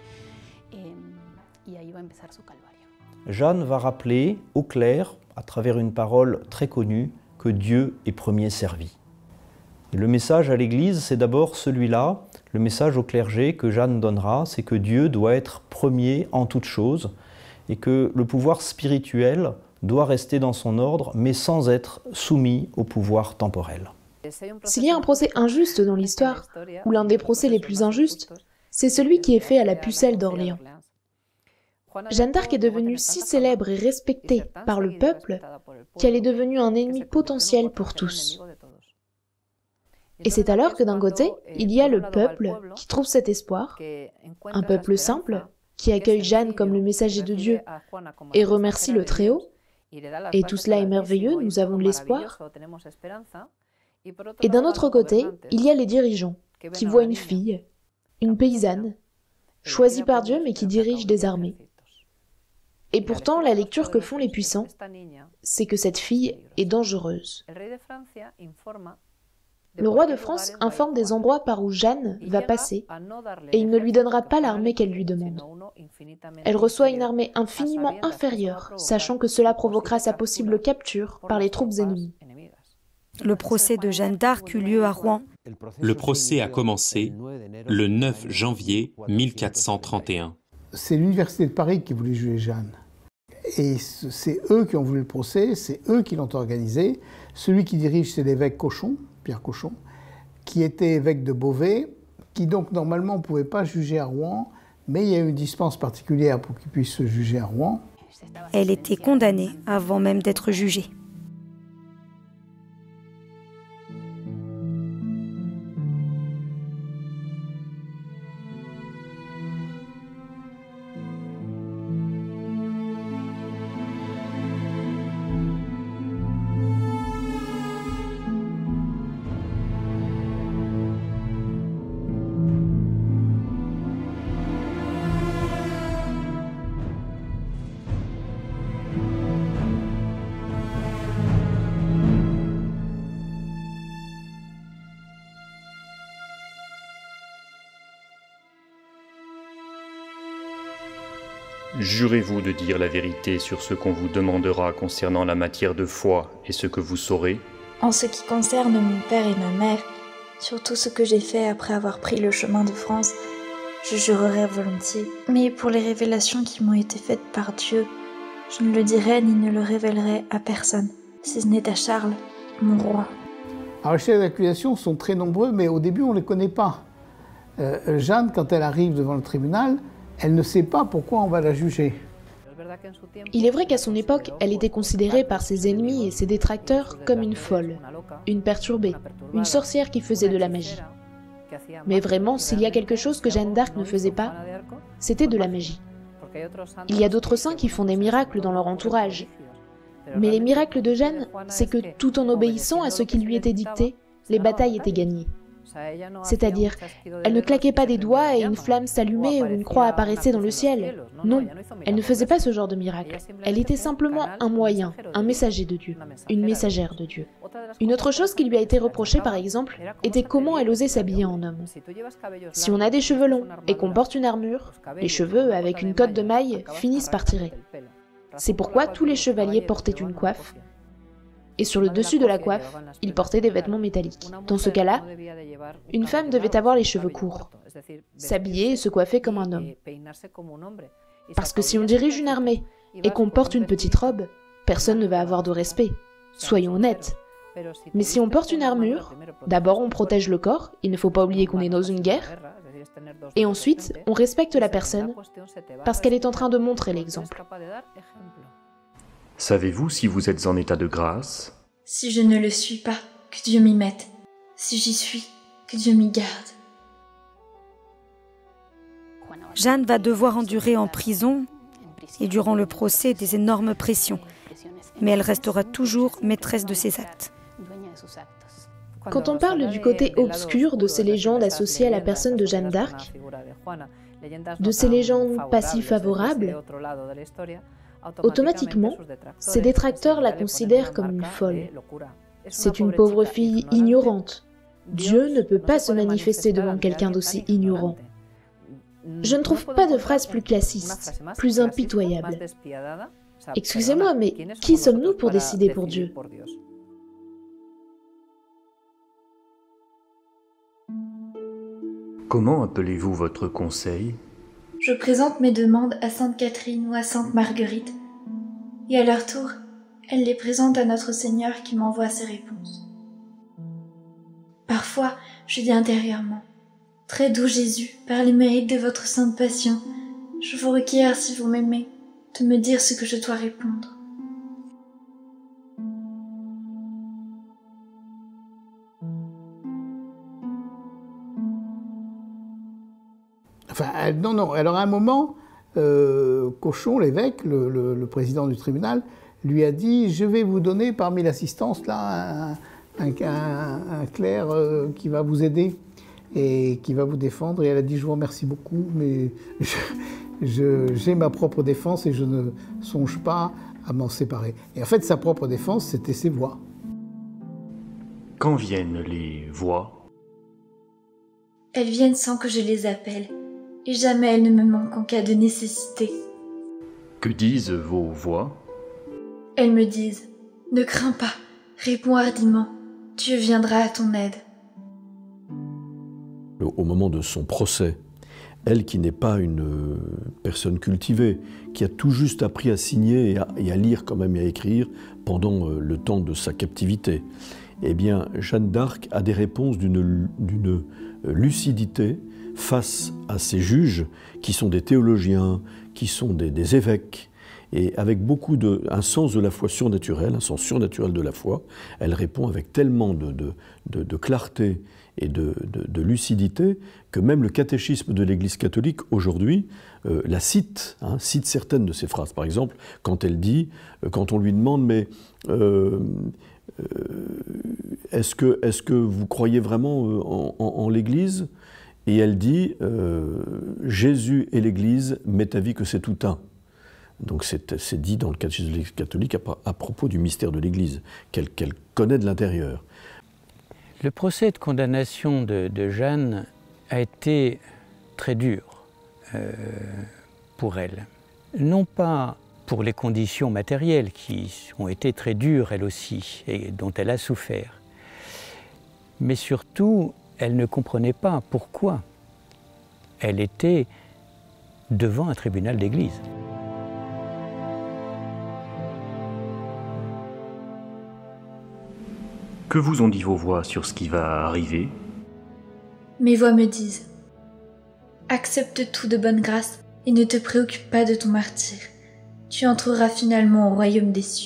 Jeanne va rappeler au clerc, à travers une parole très connue, que Dieu est premier servi. Et le message à l'Église, c'est d'abord celui-là, le message au clergé que Jeanne donnera, c'est que Dieu doit être premier en toutes choses, et que le pouvoir spirituel doit rester dans son ordre, mais sans être soumis au pouvoir temporel. S'il y a un procès injuste dans l'histoire, ou l'un des procès les plus injustes, c'est celui qui est fait à la pucelle d'Orléans. Jeanne d'Arc est devenue si célèbre et respectée par le peuple qu'elle est devenue un ennemi potentiel pour tous. Et c'est alors que d'un côté, il y a le peuple qui trouve cet espoir, un peuple simple, qui accueille Jeanne comme le messager de Dieu et remercie le Très-Haut. Et tout cela est merveilleux, nous avons de l'espoir. Et d'un autre côté, il y a les dirigeants qui voient une fille, une paysanne, choisie par Dieu mais qui dirige des armées. Et pourtant, la lecture que font les puissants, c'est que cette fille est dangereuse. Le roi de France informe des endroits par où Jeanne va passer et il ne lui donnera pas l'armée qu'elle lui demande. Elle reçoit une armée infiniment inférieure, sachant que cela provoquera sa possible capture par les troupes ennemies. Le procès de Jeanne d'Arc eut lieu à Rouen. Le procès a commencé le 9 janvier 1431. C'est l'université de Paris qui voulait juger Jeanne. Et c'est eux qui ont voulu le procès, c'est eux qui l'ont organisé. Celui qui dirige, c'est l'évêque Cochon, Pierre Cochon, qui était évêque de Beauvais, qui donc normalement ne pouvait pas juger à Rouen, mais il y a eu une dispense particulière pour qu'il puisse se juger à Rouen. Elle était condamnée avant même d'être jugée. Jurez-vous de dire la vérité sur ce qu'on vous demandera concernant la matière de foi et ce que vous saurez? En ce qui concerne mon père et ma mère, sur tout ce que j'ai fait après avoir pris le chemin de France, je jurerai volontiers. Mais pour les révélations qui m'ont été faites par Dieu, je ne le dirai ni ne le révélerai à personne, si ce n'est à Charles, mon roi. Alors les chefs d'accusation sont très nombreux, mais au début on ne les connaît pas. Jeanne, quand elle arrive devant le tribunal, elle ne sait pas pourquoi on va la juger. Il est vrai qu'à son époque, elle était considérée par ses ennemis et ses détracteurs comme une folle, une perturbée, une sorcière qui faisait de la magie. Mais vraiment, s'il y a quelque chose que Jeanne d'Arc ne faisait pas, c'était de la magie. Il y a d'autres saints qui font des miracles dans leur entourage. Mais les miracles de Jeanne, c'est que tout en obéissant à ce qui lui était dicté, les batailles étaient gagnées. C'est-à-dire, elle ne claquait pas des doigts et une flamme s'allumait ou une croix apparaissait dans le ciel. Non, elle ne faisait pas ce genre de miracle. Elle était simplement un moyen, un messager de Dieu, une messagère de Dieu. Une autre chose qui lui a été reprochée, par exemple, était comment elle osait s'habiller en homme. Si on a des cheveux longs et qu'on porte une armure, les cheveux, avec une cotte de mailles, finissent par tirer. C'est pourquoi tous les chevaliers portaient une coiffe, et sur le dessus de la coiffe, ils portaient des vêtements métalliques. Dans ce cas-là, une femme devait avoir les cheveux courts, s'habiller et se coiffer comme un homme. Parce que si on dirige une armée et qu'on porte une petite robe, personne ne va avoir de respect. Soyons honnêtes. Mais si on porte une armure, d'abord on protège le corps, il ne faut pas oublier qu'on est dans une guerre, et ensuite on respecte la personne parce qu'elle est en train de montrer l'exemple. Savez-vous si vous êtes en état de grâce? Si je ne le suis pas, que Dieu m'y mette. Si j'y suis, que Dieu m'y garde. Jeanne va devoir endurer en prison et durant le procès des énormes pressions, mais elle restera toujours maîtresse de ses actes. Quand on parle du côté obscur de ces légendes associées à la personne de Jeanne d'Arc, de ces légendes pas si favorables, automatiquement, ses détracteurs la considèrent comme une folle. C'est une pauvre fille ignorante. Dieu ne peut pas se manifester devant quelqu'un d'aussi ignorant. Je ne trouve pas de phrase plus classiste, plus impitoyable. Excusez-moi, mais qui sommes-nous pour décider pour Dieu? Comment appelez-vous votre conseil? Je présente mes demandes à Sainte Catherine ou à Sainte Marguerite, et à leur tour, elles les présentent à notre Seigneur qui m'envoie ses réponses. Parfois, je dis intérieurement, « Très doux Jésus, par les mérites de votre sainte passion, je vous requiers, si vous m'aimez, de me dire ce que je dois répondre. » Enfin, non, alors à un moment, Cochon, l'évêque, le président du tribunal, lui a dit « Je vais vous donner parmi l'assistance là un clerc qui va vous aider et qui va vous défendre. » Et elle a dit « Je vous remercie beaucoup, mais j'ai ma propre défense et je ne songe pas à m'en séparer. Et en fait, sa propre défense, c'était ses voix. Quand viennent les voix? Elles viennent sans que je les appelle, et jamais elles ne me manquent en cas de nécessité. Que disent vos voix? Elles me disent « Ne crains pas, réponds hardiment, Dieu viendra à ton aide. » Au moment de son procès, elle qui n'est pas une personne cultivée, qui a tout juste appris à signer et à lire quand même et à écrire pendant le temps de sa captivité, eh bien Jeanne d'Arc a des réponses d'une lucidité face à ces juges qui sont des théologiens, qui sont des évêques, et avec un sens de la foi surnaturel, un sens surnaturel de la foi. Elle répond avec tellement de clarté et de lucidité que même le catéchisme de l'Église catholique aujourd'hui la cite certaines de ses phrases. Par exemple, quand elle dit, quand on lui demande « mais est-ce que vous croyez vraiment en l'Église ?» Et elle dit « Jésus et l'Église, m'est avis que c'est tout un ». Donc c'est dit dans le catéchisme de l'Église catholique à propos du mystère de l'Église, qu'elle connaît de l'intérieur. Le procès de condamnation de Jeanne a été très dur pour elle. Non pas pour les conditions matérielles qui ont été très dures elle aussi et dont elle a souffert, mais surtout elle ne comprenait pas pourquoi elle était devant un tribunal d'église. Que vous ont dit vos voix sur ce qui va arriver? Mes voix me disent « Accepte tout de bonne grâce et ne te préoccupe pas de ton martyre. Tu entreras finalement au royaume des cieux. »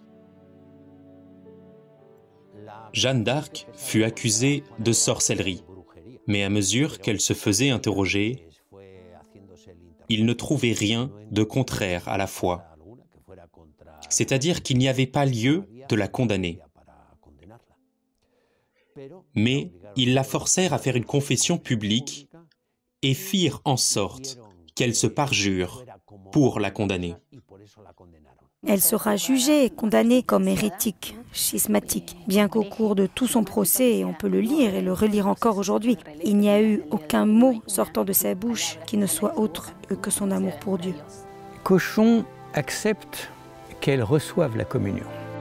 Jeanne d'Arc fut accusée de sorcellerie, mais à mesure qu'elle se faisait interroger, il ne trouvait rien de contraire à la foi. C'est-à-dire qu'il n'y avait pas lieu de la condamner. Mais ils la forcèrent à faire une confession publique et firent en sorte qu'elle se parjure pour la condamner. Elle sera jugée et condamnée comme hérétique, schismatique, bien qu'au cours de tout son procès, et on peut le lire et le relire encore aujourd'hui, il n'y a eu aucun mot sortant de sa bouche qui ne soit autre que son amour pour Dieu. Cochon accepte qu'elle reçoive la communion.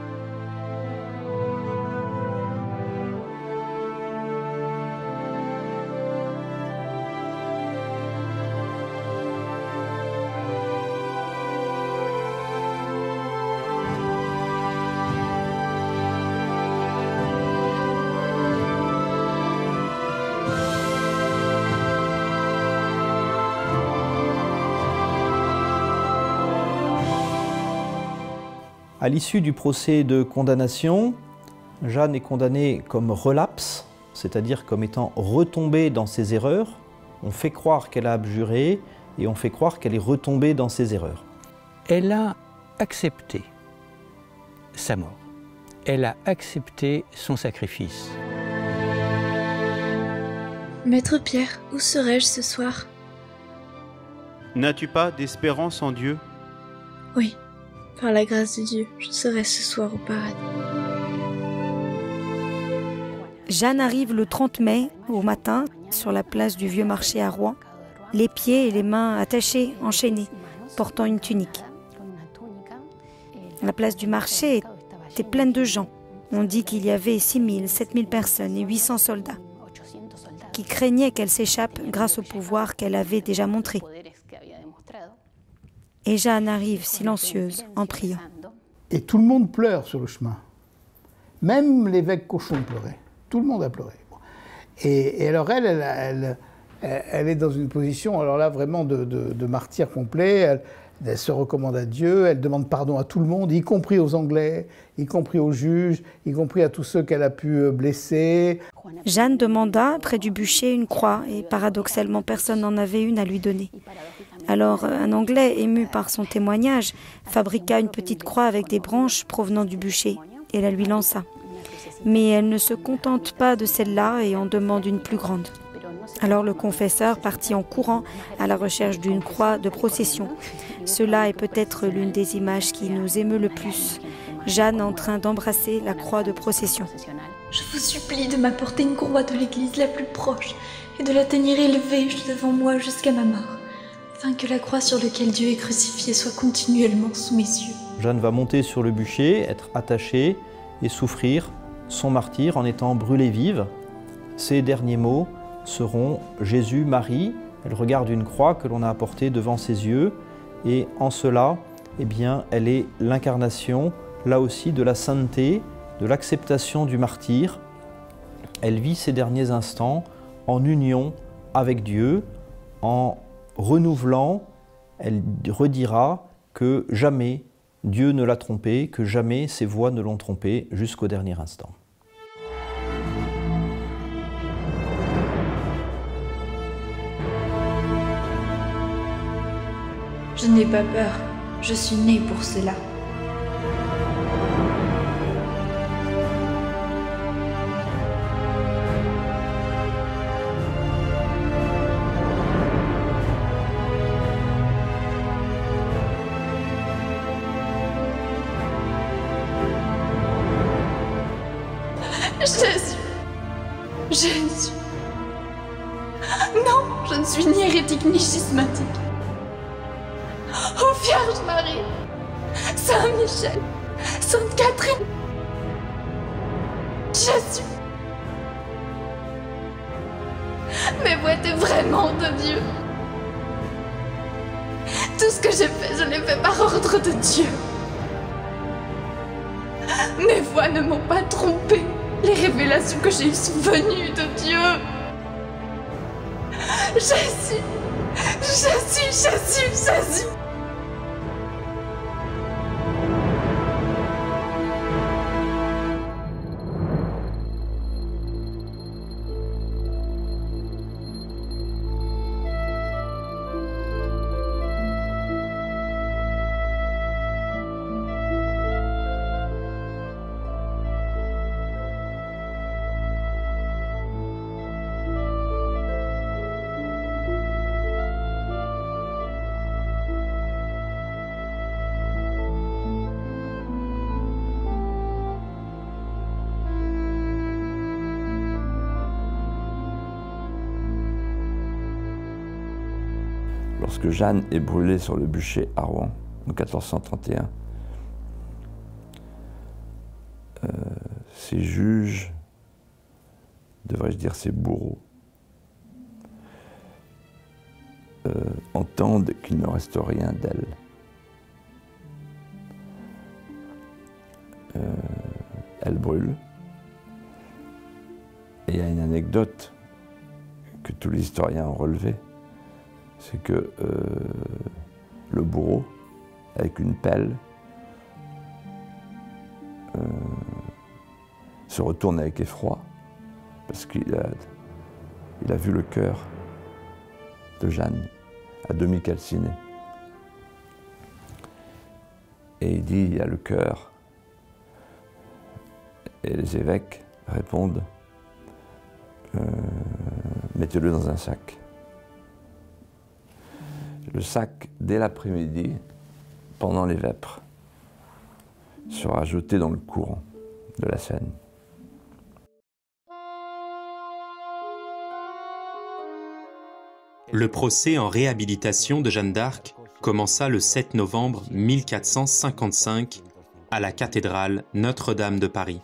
À l'issue du procès de condamnation, Jeanne est condamnée comme relapse, c'est-à-dire comme étant retombée dans ses erreurs. On fait croire qu'elle a abjuré et on fait croire qu'elle est retombée dans ses erreurs. Elle a accepté sa mort. Elle a accepté son sacrifice. Maître Pierre, où serais-je ce soir? N'as-tu pas d'espérance en Dieu? Oui. Par la grâce de Dieu, je serai ce soir au paradis. Jeanne arrive le 30 mai au matin sur la place du Vieux Marché à Rouen, les pieds et les mains attachés, enchaînés, portant une tunique. La place du marché était pleine de gens. On dit qu'il y avait 6 000, 7 000 personnes et 800 soldats qui craignaient qu'elle s'échappe grâce au pouvoir qu'elle avait déjà montré. Et Jeanne arrive silencieuse, en priant. Et tout le monde pleure sur le chemin. Même l'évêque Cochon pleurait. Tout le monde a pleuré. Et alors elle est dans une position, alors là, vraiment de martyr complet. Elle se recommande à Dieu, elle demande pardon à tout le monde, y compris aux Anglais, y compris aux juges, y compris à tous ceux qu'elle a pu blesser. Jeanne demanda près du bûcher une croix, et paradoxalement, personne n'en avait une à lui donner. Alors, un Anglais, ému par son témoignage, fabriqua une petite croix avec des branches provenant du bûcher et la lui lança. Mais elle ne se contente pas de celle-là et en demande une plus grande. Alors le confesseur partit en courant à la recherche d'une croix de procession. Cela est peut-être l'une des images qui nous émeut le plus. Jeanne en train d'embrasser la croix de procession. Je vous supplie de m'apporter une croix de l'église la plus proche et de la tenir élevée devant moi jusqu'à ma mort, afin que la croix sur laquelle Dieu est crucifié soit continuellement sous mes yeux. Jeanne va monter sur le bûcher, être attachée et souffrir son martyre en étant brûlée vive. Ses derniers mots seront « Jésus, Marie ». Elle regarde une croix que l'on a apportée devant ses yeux et en cela, eh bien, elle est l'incarnation, là aussi, de la sainteté, de l'acceptation du martyr. Elle vit ses derniers instants en union avec Dieu, en renouvelant, elle redira que jamais Dieu ne l'a trompée, que jamais ses voix ne l'ont trompée jusqu'au dernier instant. Je n'ai pas peur, je suis née pour cela. Jésus! Jésus! Non, je ne suis ni hérétique ni schismatique. Ô Vierge Marie, Saint Michel, Sainte Catherine, Jésus! Mais vous êtes vraiment de Dieu. Tout ce que j'ai fait, je l'ai fait par ordre de Dieu. Mes voix ne m'ont pas trompé. Les révélations que j'ai eues sont venues de Dieu. Jésus, Jésus, Jésus, Jésus. Lorsque Jeanne est brûlée sur le bûcher à Rouen, en 1431, ses juges, devrais-je dire ses bourreaux, entendent qu'il ne reste rien d'elle. Elle brûle. Et il y a une anecdote que tous les historiens ont relevée, c'est que le bourreau, avec une pelle, se retourne avec effroi parce qu'il a vu le cœur de Jeanne à demi calciné. Et il dit, il y a le cœur. Et les évêques répondent, mettez-le dans un sac. Le sac, dès l'après-midi, pendant les vêpres, sera jeté dans le courant de la Seine. Le procès en réhabilitation de Jeanne d'Arc commença le 7 novembre 1455 à la cathédrale Notre-Dame de Paris.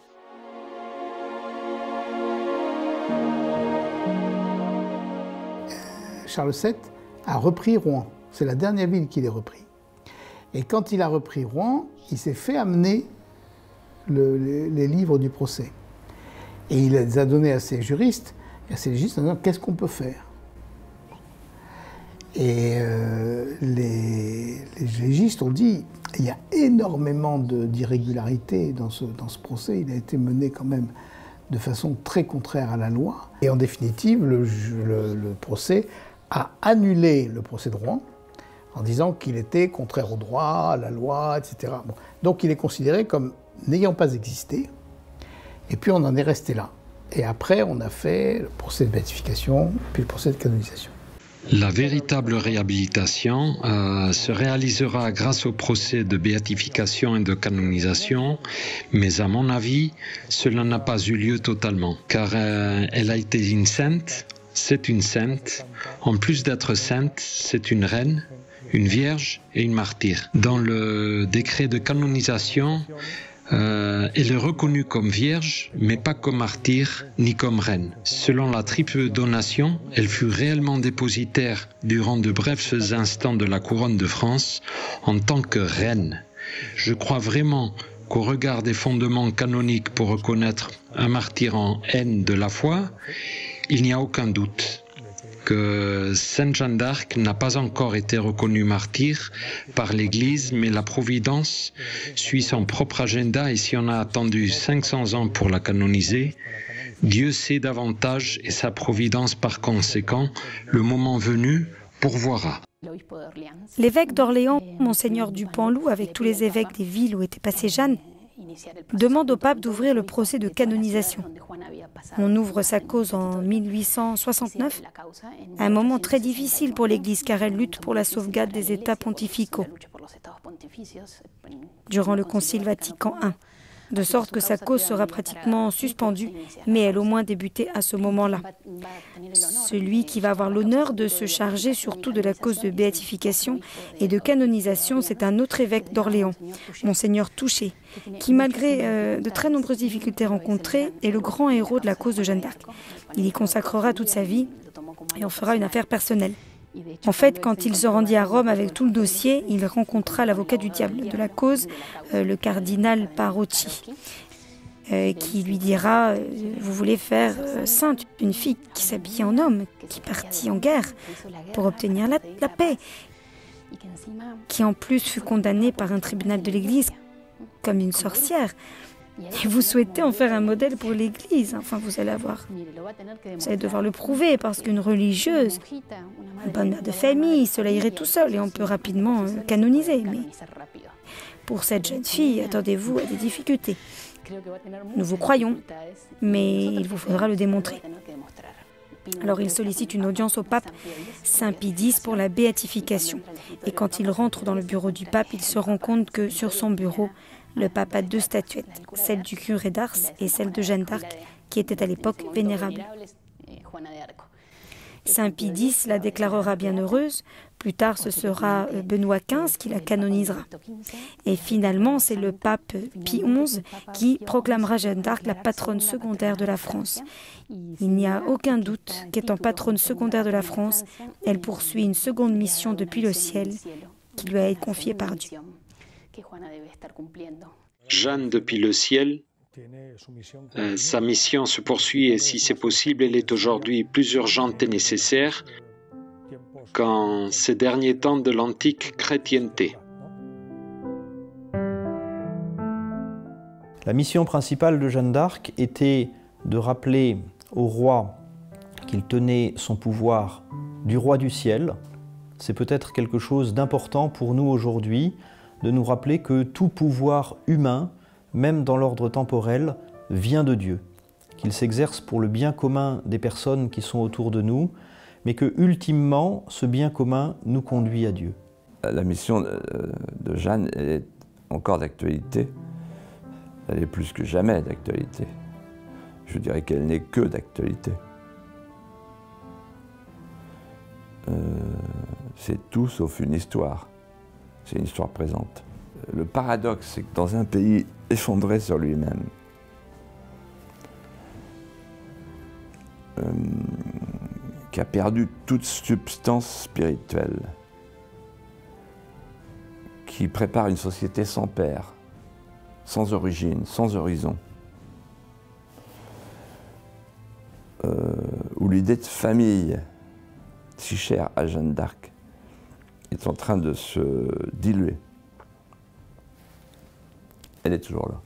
Charles VII a repris Rouen. C'est la dernière ville qu'il ait repris. Et quand il a repris Rouen, il s'est fait amener les livres du procès. Et il les a donnés à ses juristes et à ses légistes en disant qu'est-ce qu'on peut faire. Et les légistes ont dit il y a énormément d'irrégularités dans ce procès. Il a été mené quand même de façon très contraire à la loi. Et en définitive, le procès a annulé le procès de Rouen en disant qu'il était contraire au droit, à la loi, etc. Bon. Donc il est considéré comme n'ayant pas existé, et puis on en est resté là. Et après, on a fait le procès de béatification, puis le procès de canonisation. La véritable réhabilitation se réalisera grâce au procès de béatification et de canonisation, mais à mon avis, cela n'a pas eu lieu totalement, car elle a été une sainte, c'est une sainte. En plus d'être sainte, c'est une reine, une vierge et une martyre. Dans le décret de canonisation, elle est reconnue comme vierge, mais pas comme martyre ni comme reine. Selon la triple donation, elle fut réellement dépositaire durant de brefs instants de la couronne de France en tant que reine. Je crois vraiment qu'au regard des fondements canoniques pour reconnaître un martyr en haine de la foi, il n'y a aucun doute que Sainte Jeanne d'Arc n'a pas encore été reconnue martyr par l'Église, mais la Providence suit son propre agenda, et si on a attendu 500 ans pour la canoniser, Dieu sait davantage et sa Providence par conséquent, le moment venu, pourvoira. L'évêque d'Orléans, Monseigneur Dupanloup, avec tous les évêques des villes où était passée Jeanne, demande au pape d'ouvrir le procès de canonisation. On ouvre sa cause en 1869, un moment très difficile pour l'Église car elle lutte pour la sauvegarde des États pontificaux durant le Concile Vatican I, de sorte que sa cause sera pratiquement suspendue, mais elle au moins débutait à ce moment-là. Celui qui va avoir l'honneur de se charger surtout de la cause de béatification et de canonisation, c'est un autre évêque d'Orléans, Monseigneur Touché, qui malgré de très nombreuses difficultés rencontrées, est le grand héros de la cause de Jeanne d'Arc. Il y consacrera toute sa vie et en fera une affaire personnelle. En fait, quand il se rendit à Rome avec tout le dossier, il rencontra l'avocat du diable de la cause, le cardinal Parocchi, qui lui dira « Vous voulez faire sainte une fille qui s'habillait en homme, qui partit en guerre pour obtenir la paix, qui en plus fut condamnée par un tribunal de l'Église comme une sorcière. Et vous souhaitez en faire un modèle pour l'Église. Enfin, vous allez devoir le prouver parce qu'une religieuse, une bonne mère de famille, cela irait tout seul et on peut rapidement canoniser. Mais pour cette jeune fille, attendez-vous à des difficultés. Nous vous croyons, mais il vous faudra le démontrer. » Alors il sollicite une audience au pape Saint Pie X pour la béatification. Et quand il rentre dans le bureau du pape, il se rend compte que sur son bureau, le pape a deux statuettes, celle du curé d'Ars et celle de Jeanne d'Arc, qui était à l'époque vénérable. Saint Pie X la déclarera bienheureuse, plus tard ce sera Benoît XV qui la canonisera. Et finalement, c'est le pape Pie XI qui proclamera Jeanne d'Arc la patronne secondaire de la France. Il n'y a aucun doute qu'étant patronne secondaire de la France, elle poursuit une seconde mission depuis le ciel qui lui a été confiée par Dieu. Jeanne depuis le ciel, sa mission se poursuit et si c'est possible, elle est aujourd'hui plus urgente et nécessaire qu'en ces derniers temps de l'antique chrétienté. La mission principale de Jeanne d'Arc était de rappeler au roi qu'il tenait son pouvoir du roi du ciel. C'est peut-être quelque chose d'important pour nous aujourd'hui, de nous rappeler que tout pouvoir humain, même dans l'ordre temporel, vient de Dieu, qu'il s'exerce pour le bien commun des personnes qui sont autour de nous, mais que, ultimement, ce bien commun nous conduit à Dieu. La mission de Jeanne est encore d'actualité. Elle est plus que jamais d'actualité. Je dirais qu'elle n'est que d'actualité. C'est tout sauf une histoire. C'est une histoire présente. Le paradoxe, c'est que dans un pays effondré sur lui-même, qui a perdu toute substance spirituelle, qui prépare une société sans père, sans origine, sans horizon, où l'idée de famille, si chère à Jeanne d'Arc, est en train de se diluer. Elle est toujours là.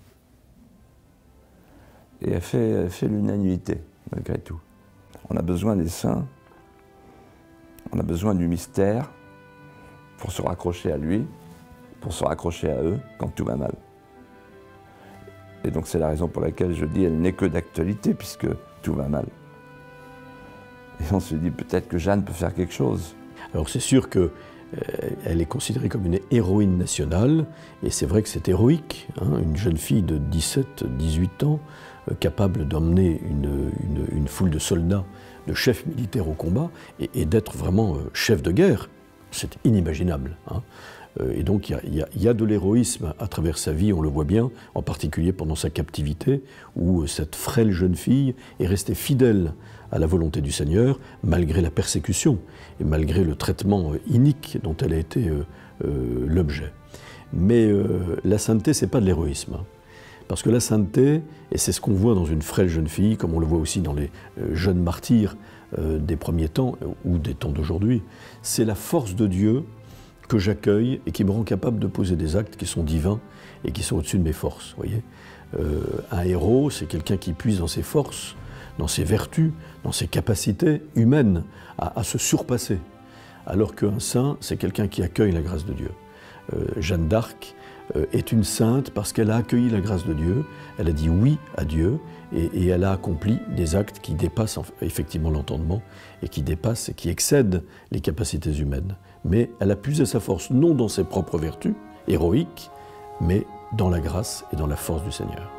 Et elle fait l'unanimité, malgré tout. On a besoin des saints, on a besoin du mystère pour se raccrocher à lui, pour se raccrocher à eux quand tout va mal. Et donc c'est la raison pour laquelle je dis elle n'est que d'actualité, puisque tout va mal. Et on se dit peut-être que Jeanne peut faire quelque chose. Alors c'est sûr qu'elle est considérée comme une héroïne nationale, et c'est vrai que c'est héroïque, hein, une jeune fille de 17-18 ans, capable d'emmener une foule de soldats, de chefs militaires au combat, et d'être vraiment chef de guerre. C'est inimaginable. Hein. Et donc il y a de l'héroïsme à travers sa vie, on le voit bien, en particulier pendant sa captivité, où cette frêle jeune fille est restée fidèle à la volonté du Seigneur, malgré la persécution et malgré le traitement inique dont elle a été l'objet. Mais la sainteté, ce n'est pas de l'héroïsme. Hein. Parce que la sainteté, et c'est ce qu'on voit dans une frêle jeune fille, comme on le voit aussi dans les jeunes martyrs des premiers temps ou des temps d'aujourd'hui, c'est la force de Dieu que j'accueille et qui me rend capable de poser des actes qui sont divins et qui sont au-dessus de mes forces. Voyez, un héros, c'est quelqu'un qui puise dans ses forces, dans ses vertus, dans ses capacités humaines à se surpasser. Alors qu'un saint, c'est quelqu'un qui accueille la grâce de Dieu. Jeanne d'Arc est une sainte parce qu'elle a accueilli la grâce de Dieu, elle a dit oui à Dieu et elle a accompli des actes qui dépassent effectivement l'entendement et qui dépassent et qui excèdent les capacités humaines. Mais elle a puisé sa force non dans ses propres vertus héroïques, mais dans la grâce et dans la force du Seigneur.